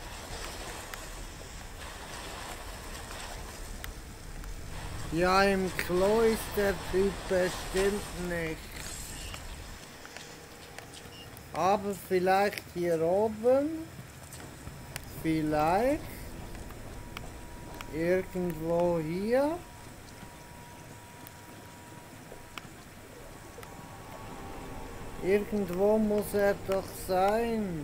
Ja, im Klo ist der Typ bestimmt nicht. Aber vielleicht hier oben. Vielleicht. Irgendwo hier. Irgendwo muss er doch sein.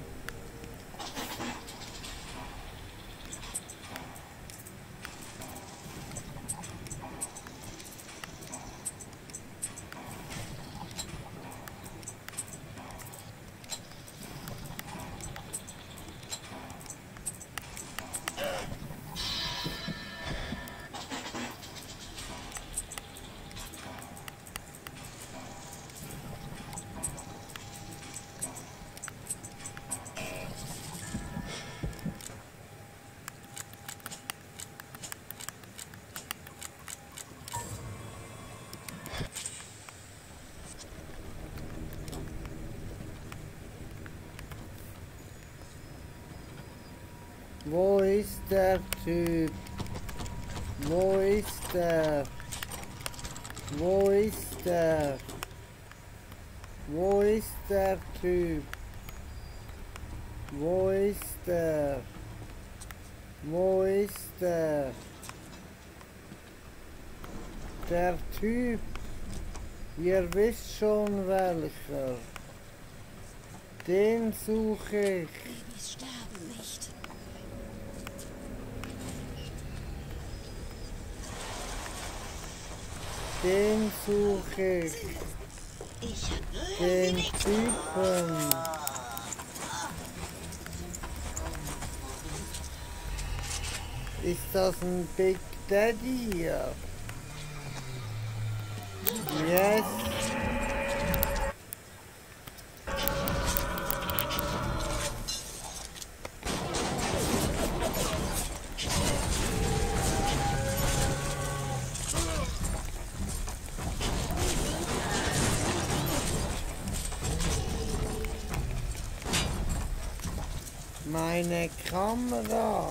Wo ist der Typ? Wo ist der? Wo ist der? Wo ist der Typ? Wo ist der? Wo ist der? Der Typ. Ihr wisst schon welcher. Den suche ich. Babys sterben nicht. Den suche ich. Den Typen. Ist das ein Big Daddy hier? Yes. Meine Kamera.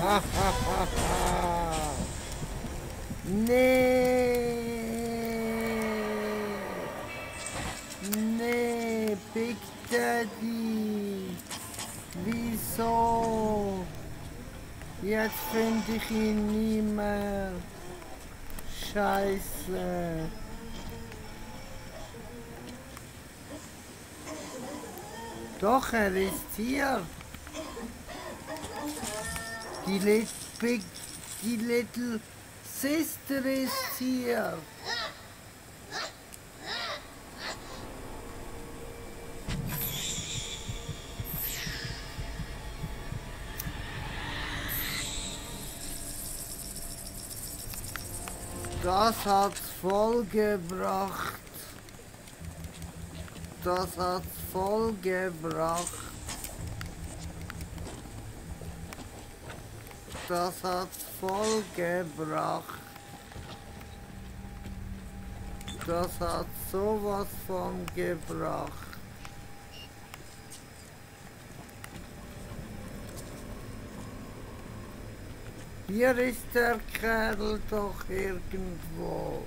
Nee, Big Daddy. Wieso? Jetzt finde ich ihn nie mehr. Scheiße. Doch, er ist hier. Die Little Sister ist hier. Das hat's vollgebracht. Das hat's vollgebracht. Das hat's vollgebracht. Das hat sowas von gebracht. Hier ist der Kerl doch irgendwo.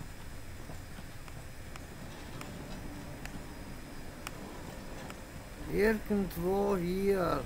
Irgendwo hier.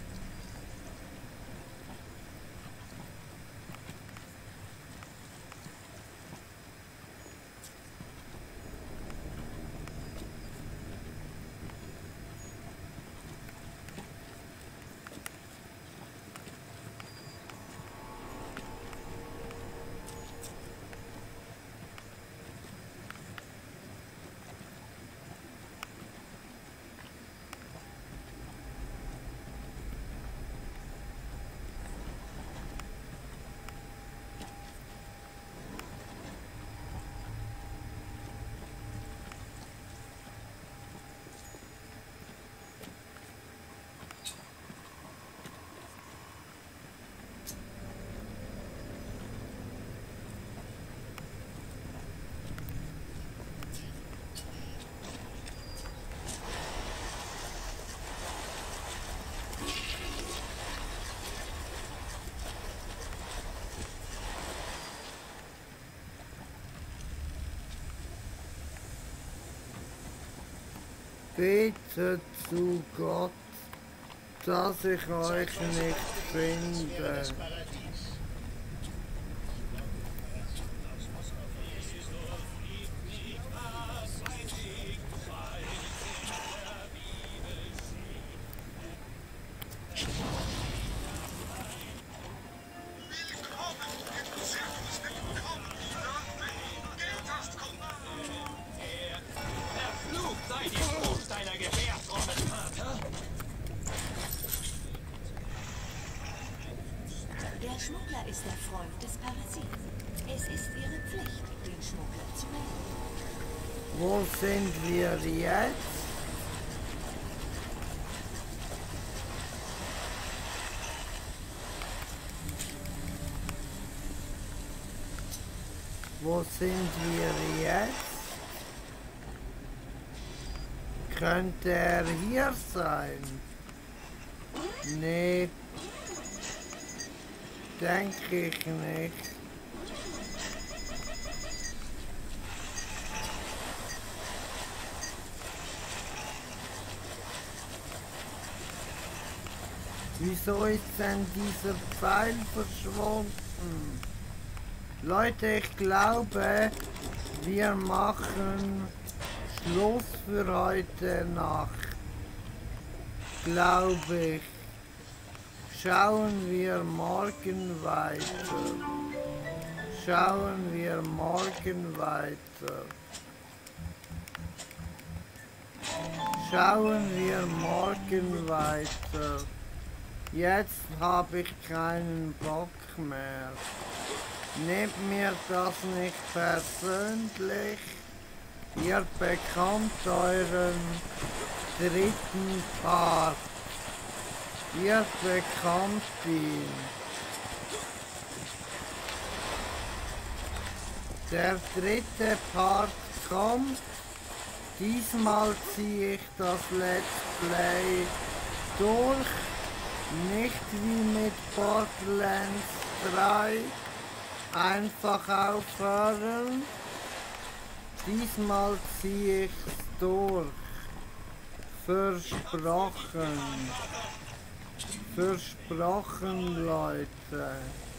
Betet zu Gott, dass ich euch nicht finde. Der Schmuggler ist der Freund des Parasiten. Es ist ihre Pflicht, den Schmuggler zu melden. Wo sind wir jetzt? Wo sind wir jetzt? Könnte er hier sein? Nee. Denke ich nicht. Wieso ist denn dieser Pfeil verschwunden? Leute, ich glaube, wir machen Schluss für heute Nacht. Glaube ich. Schauen wir morgen weiter. Schauen wir morgen weiter. Schauen wir morgen weiter. Jetzt habe ich keinen Bock mehr. Nehmt mir das nicht persönlich. Ihr bekommt euren dritten Part. Ihr bekommt ihn. Der dritte Part kommt. Diesmal ziehe ich das Let's Play durch. Nicht wie mit Borderlands 3 einfach aufhören. Diesmal ziehe ich's durch. Versprochen. Versprochen, Leute.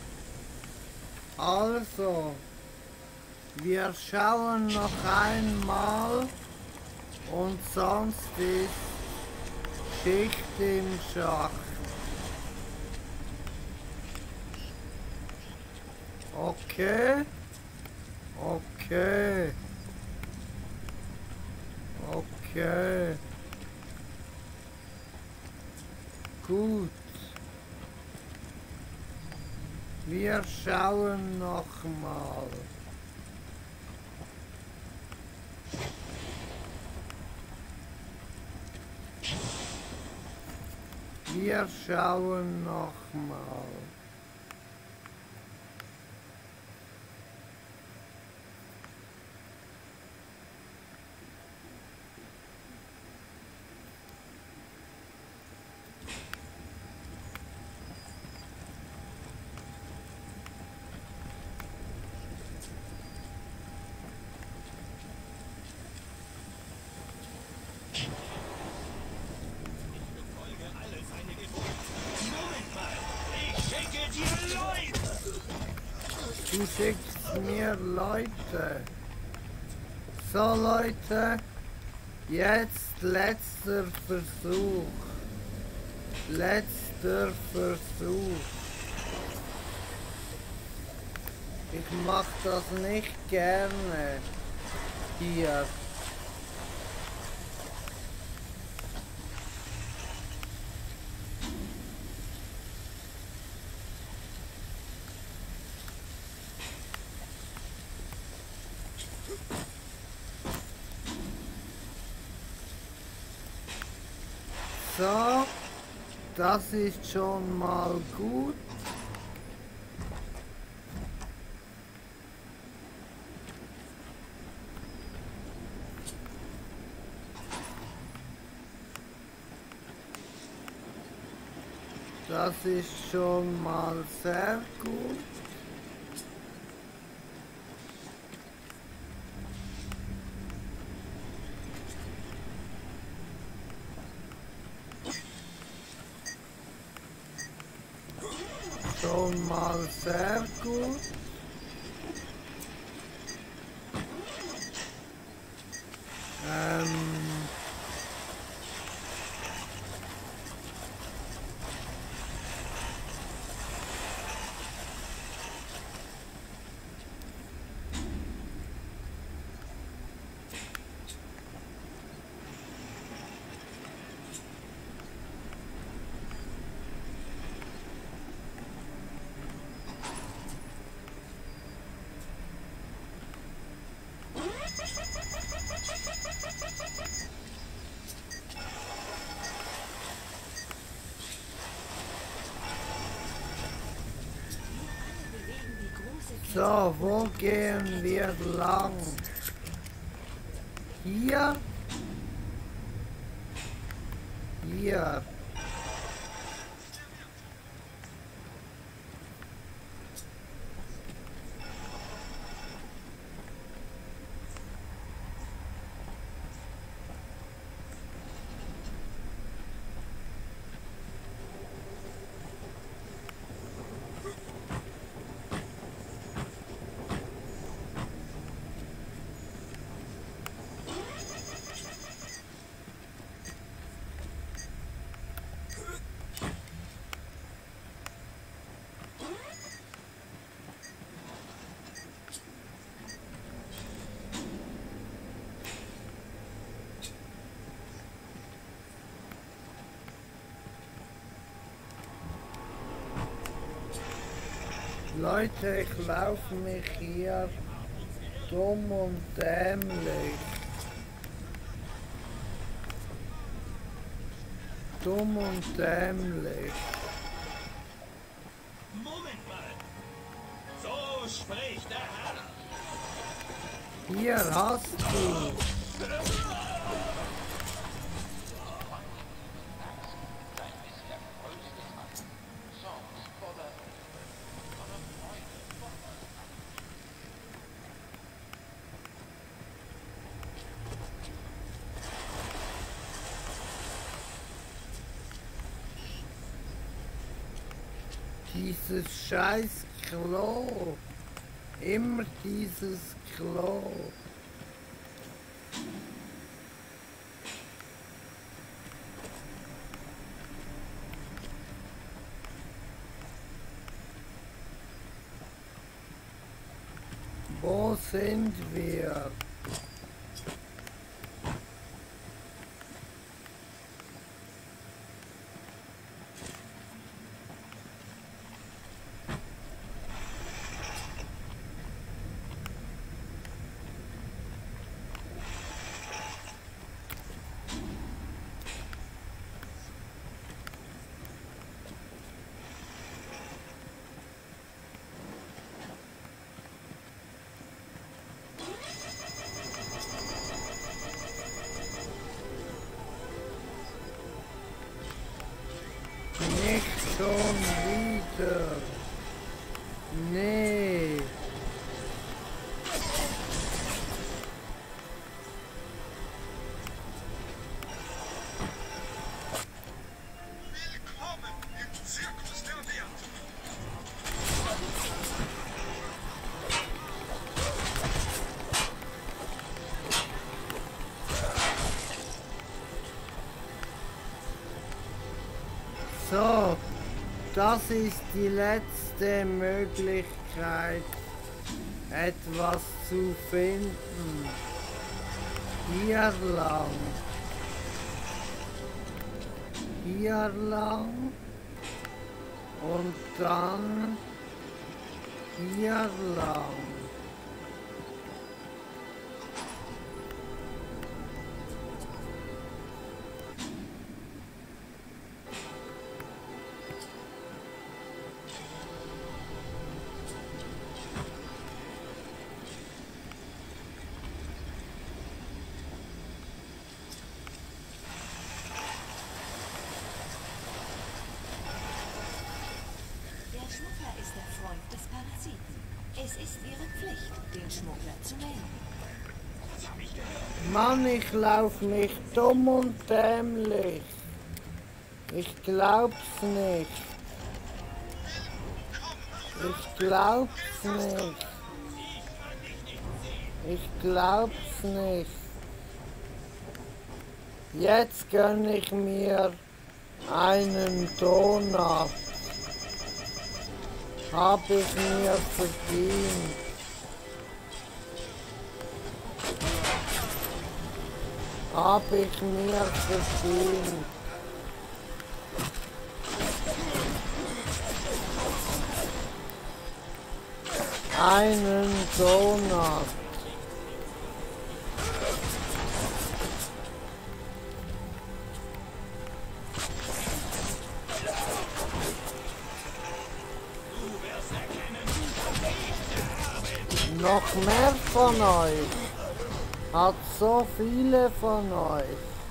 Also, wir schauen noch einmal und sonst ist Schicht im Schacht. Okay. Okay. Okay. Gut. Wir schauen noch mal. Wir schauen noch mal. Du schickst mir Leute. So Leute, jetzt letzter Versuch. Letzter Versuch. Ich mach das nicht gerne. Hier. So, das ist schon mal gut. Das ist schon mal sehr gut. Schon mal sehr gut. So, wo gehen wir lang? Hier? Hier. Leute, ich laufe mich hier dumm und dämlich. Dumm und dämlich. Moment mal. So spricht der Herr. Hier hast du. dieses scheiß Klo. Immer dieses Klo. Wo sind wir? Nicht schon wieder. Nee. Willkommen im Zirkus der Welt. So, das ist die letzte Möglichkeit, etwas zu finden. Hier lang. Hier lang. Und dann hier lang. Der Schmuggler ist der Freund des Parasiten. Es ist Ihre Pflicht, den Schmuggler zu melden. Mann, ich lauf mich dumm und dämlich. Ich glaub's nicht. Ich glaub's nicht. Ich glaub's nicht. Jetzt gönn ich mir einen Donut. Hab ich mir verdient. Hab ich mir verdient. Einen Donut. Noch mehr von euch. Hat so viele von euch.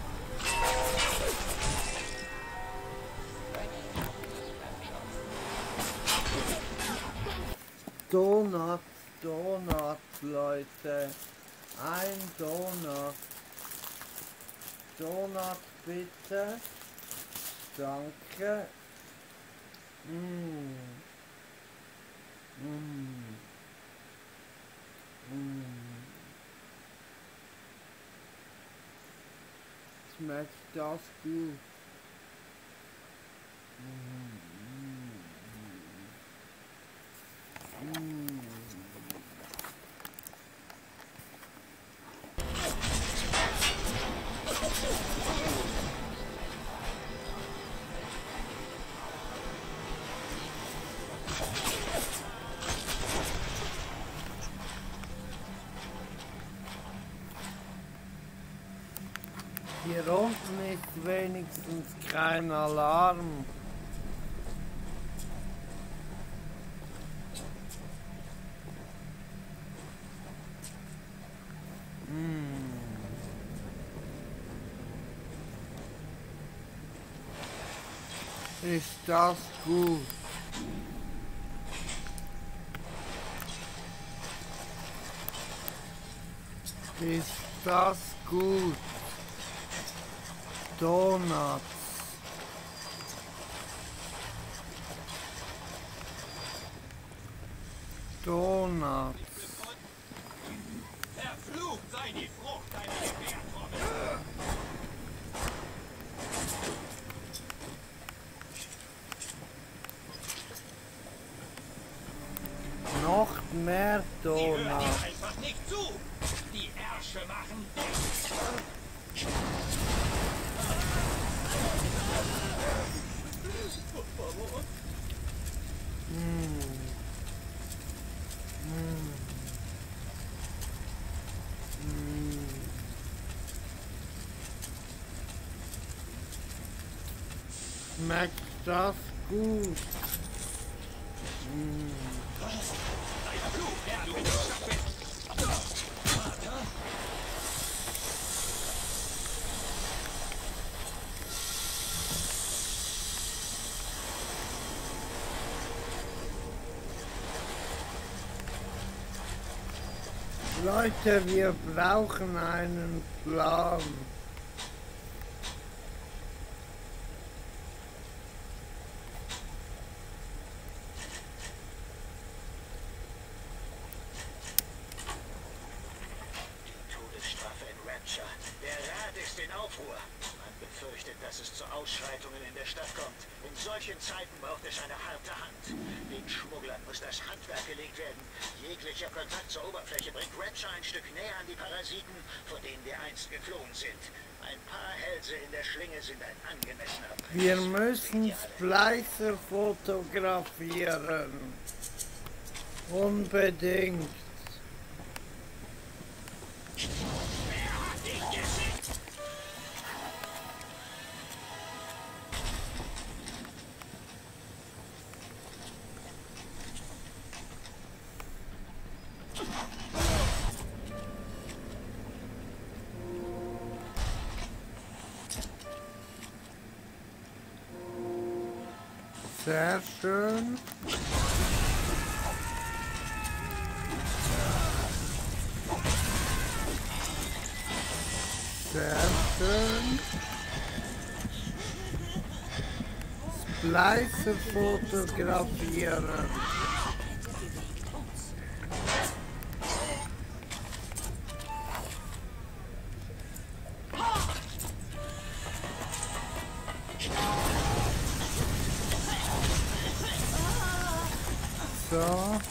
Donut, Donut, Leute. Ein Donut. Donut bitte. Danke. Schmeckt das gut? Hier unten ist wenigstens kein Alarm. Ist das gut? Ist das gut? Donuts. Donuts. Verflucht sei die Frucht deiner Gebärtrommel. Noch mehr Sie hören Donuts. ihm einfach nicht zu. Die Ärsche machen. Schmeckt das gut? Leute, wir brauchen einen Plan. Todesstrafe in Rapture. Der Rat ist in Aufruhr. Man befürchtet, dass es zu Ausschreitungen in der Stadt kommt. In solchen Zeiten braucht es eine harte Hand. Den Schmugglern muss das Handwerk gelegt werden. Jeglicher Kontakt zur Oberfläche bringt Rapture ein Stück näher an die Parasiten, vor denen wir einst geflohen sind. Ein paar Hälse in der Schlinge sind ein angemessener Preis. Wir müssen Splicer fotografieren. Unbedingt. Sehr schön. Sehr schön. Splicer fotografieren. So.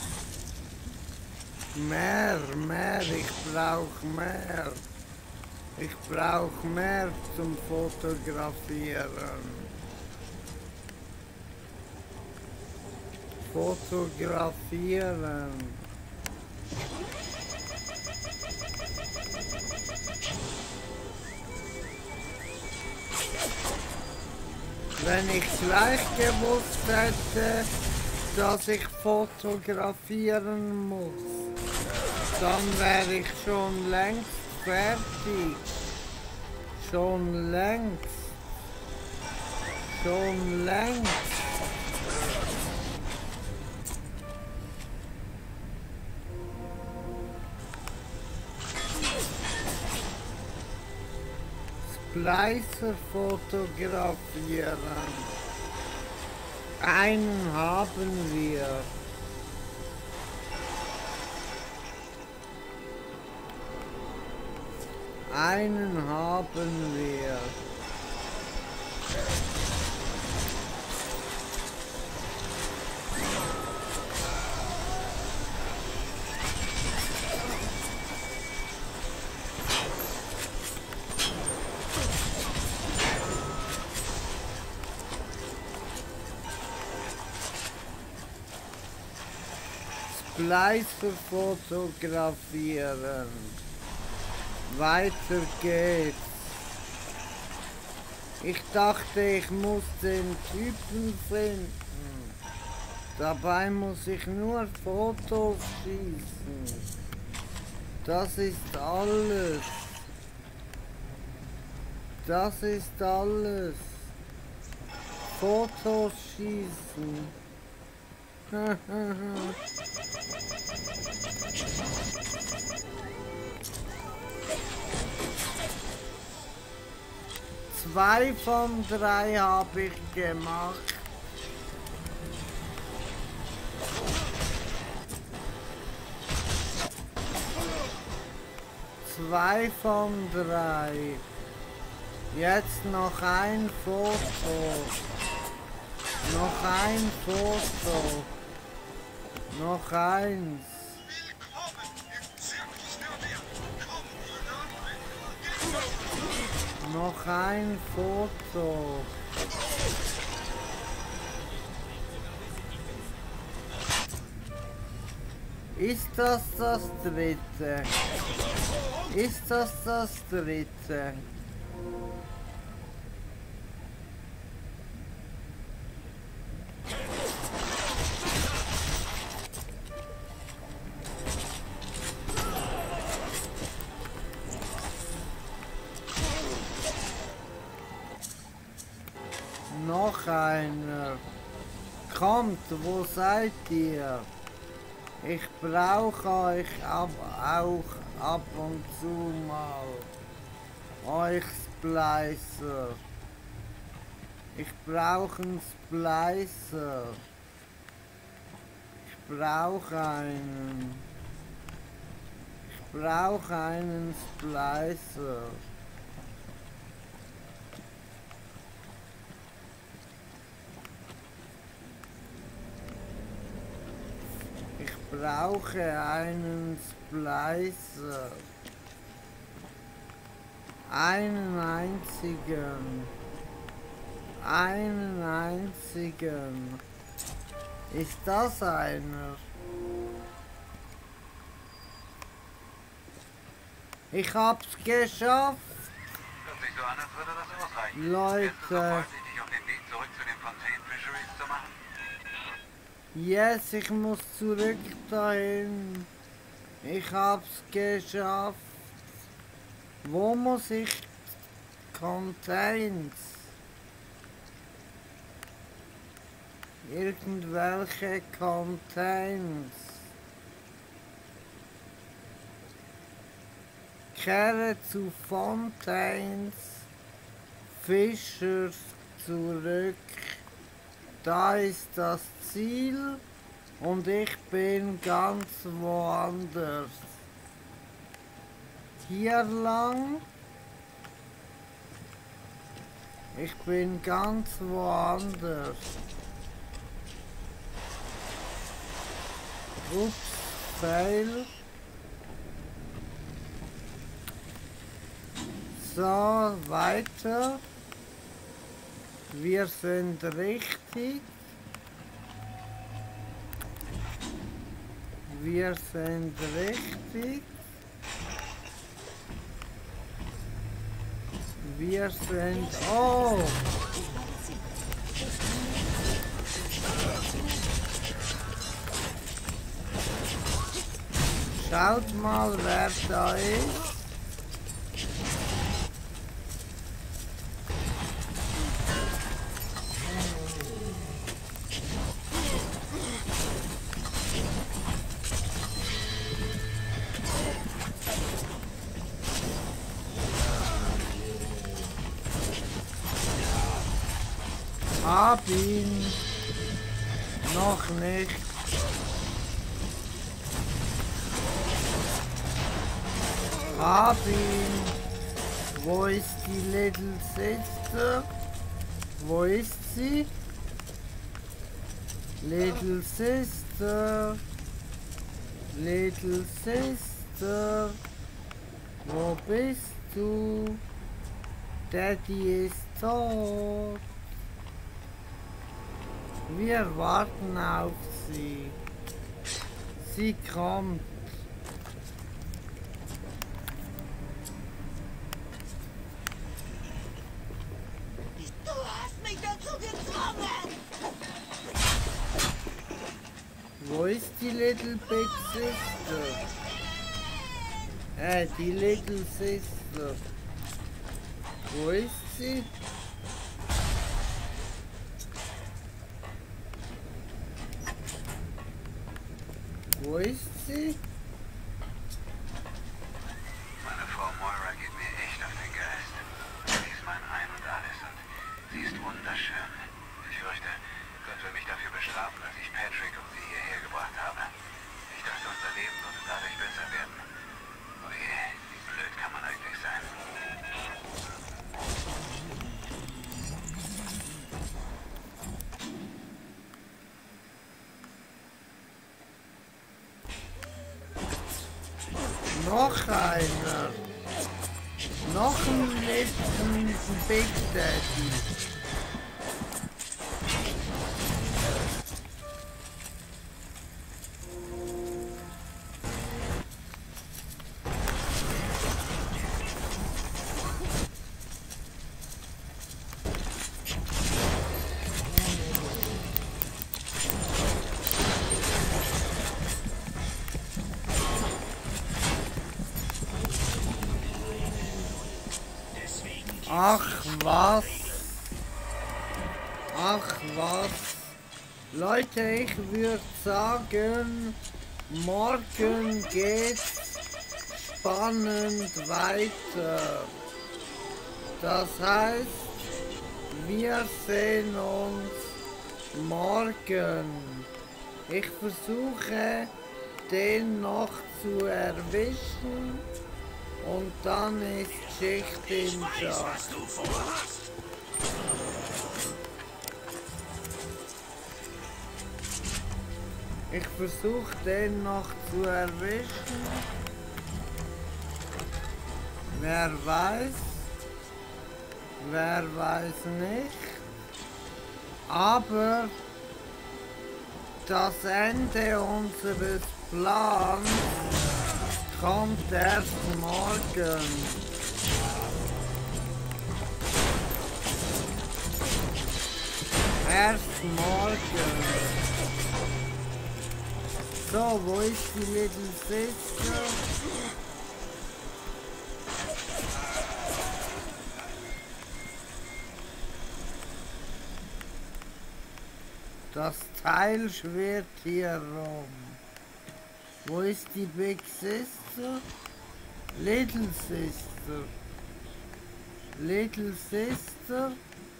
Mehr, ich brauche mehr. Ich brauche mehr zum Fotografieren. Fotografieren. Wenn ich gleich gewusst hätte, dass ich fotografieren muss, dann wäre ich schon längst fertig. Schon längst. Splicer fotografieren. Einen haben wir. Einen haben wir. Splicer fotografieren. Weiter geht's. Ich dachte, ich muss den Typen finden. Dabei muss ich nur Fotos schießen. Das ist alles. Das ist alles. Fotos schießen. 2 von 3 habe ich gemacht. 2 von 3. Jetzt noch ein Foto. Noch ein Foto. Noch eins. Noch ein Foto. Ist das das dritte? Ist das das dritte? Noch einer. Kommt, wo seid ihr? Ich brauche euch auch ab und zu mal. Euch Splicer. Ich brauche einen Splicer. Ich brauche einen. Ich brauche einen Splicer. Ich brauche einen Splicer. Einen einzigen. Einen einzigen. Ist das einer? Ich hab's geschafft. Hört sich so an, als würde das ausreichen. Leute. Wärst du so freundlich, dich auf den Weg zurück zu den Fontaine Fisheries zu machen? Yes, ich muss zurück dahin. Ich hab's geschafft. Wo muss ich? Contains. Irgendwelche Contains. Kehre zu Fontaines Fishers zurück. Da ist das Ziel und ich bin ganz woanders. Hier lang. Ich bin ganz woanders. Ups, fail. So, weiter. Wir sind richtig. Wir sind richtig. Wir sind... Oh! Schaut mal, wer da ist. Hab ihn. Noch nicht. Hab ihn. Wo ist die Little Sister? Wo ist sie? Little Sister. Little Sister. Wo bist du? Daddy ist tot. Wir warten auf sie. Sie kommt. Du hast mich dazu gezwungen! Wo ist die Little Big Sister? Die Little Sister. Wo ist sie? Wo ist sie? Meine Frau Moira geht mir echt auf den Geist. Sie ist mein Ein und Alles und sie ist wunderschön. Ich fürchte, Gott will mich dafür bestrafen, dass ich Patrick und sie hierher gebracht habe. Ich dachte, unser Leben würde dadurch besser werden. Oh je, wie blöd kann Noch einer. Noch ein letzten Big Daddy. Ach was. Ach was. Leute, ich würde sagen, morgen geht's spannend weiter. Das heißt, wir sehen uns morgen. Ich versuche, den noch zu erwischen. Und dann ist Schicht im Schacht. Ich versuche den noch zu erwischen. Wer weiß nicht. Aber das Ende unseres Plans kommt erst morgen. Erst morgen. So, wo ist die Little Sister? Das Teil schwirrt hier rum. Wo ist die Big Sister? Little Sister. Little Sister.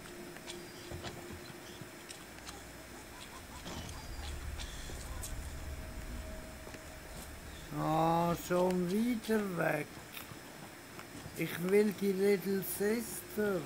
Ah, schon wieder weg. Ich will die Little Sister.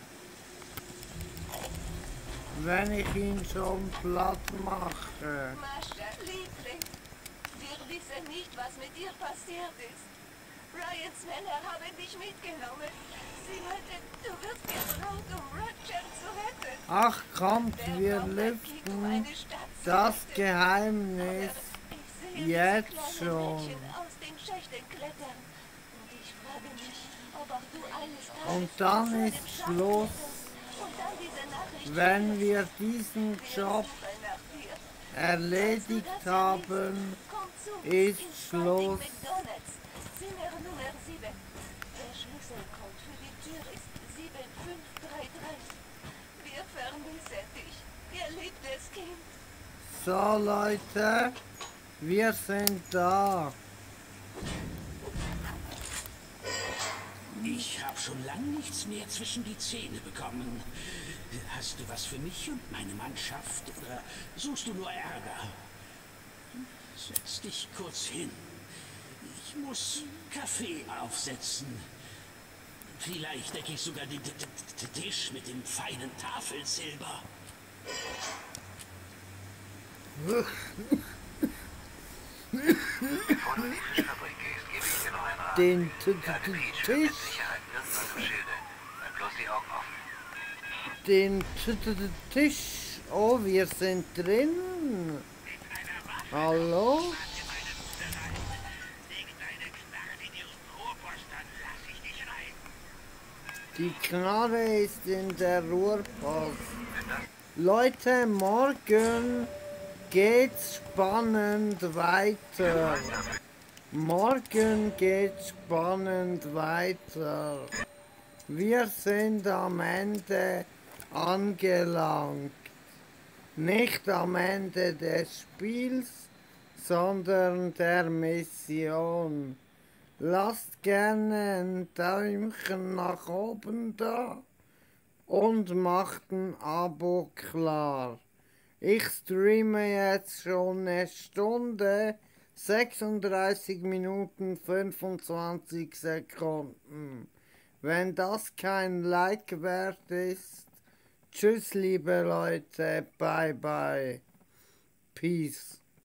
Wenn ich ihn schon platt mache. Mascha, Liebling. Wir wissen nicht, was mit dir passiert ist. Ryans Männer haben dich mitgenommen. Sie meinten, du wirst gebraucht, um Roger zu retten. Ach kommt, wir lüften das Geheimnis jetzt schon. Aus den Schächten klettern. Und ich frage mich, ob auch du eines Tages Und dann ist Schluss. und dann diese Nachricht Wenn wir diesen Job erledigt haben, ist Schluss. Zimmer Nummer 7. Der Schlüsselcode für die Tür ist 7533. Wir vermissen dich, geliebtes Kind. So Leute, wir sind da. Ich habe schon lange nichts mehr zwischen die Zähne bekommen. Hast du was für mich und meine Mannschaft oder suchst du nur Ärger? Setz dich kurz hin. Ich muss Kaffee aufsetzen. Vielleicht decke ich sogar den Tisch mit dem feinen Tafelsilber. Bevor du in die Fischfabrik gehst, gebe ich dir noch einen Rat. Den Tisch. Mit Sicherheit irgendwas im Schilde. Bleib bloß die Augen offen. Den Tisch. Oh, wir sind drin. Hallo? Die Knarre ist in der Ruhrpost. Leute, morgen geht's spannend weiter. Morgen geht's spannend weiter. Wir sind am Ende angelangt. Nicht am Ende des Spiels, sondern der Mission. Lasst gerne ein Däumchen nach oben da und macht ein Abo klar. Ich streame jetzt schon eine Stunde, 36 Minuten, 25 Sekunden. Wenn das kein Like wert ist, tschüss liebe Leute, bye bye, peace.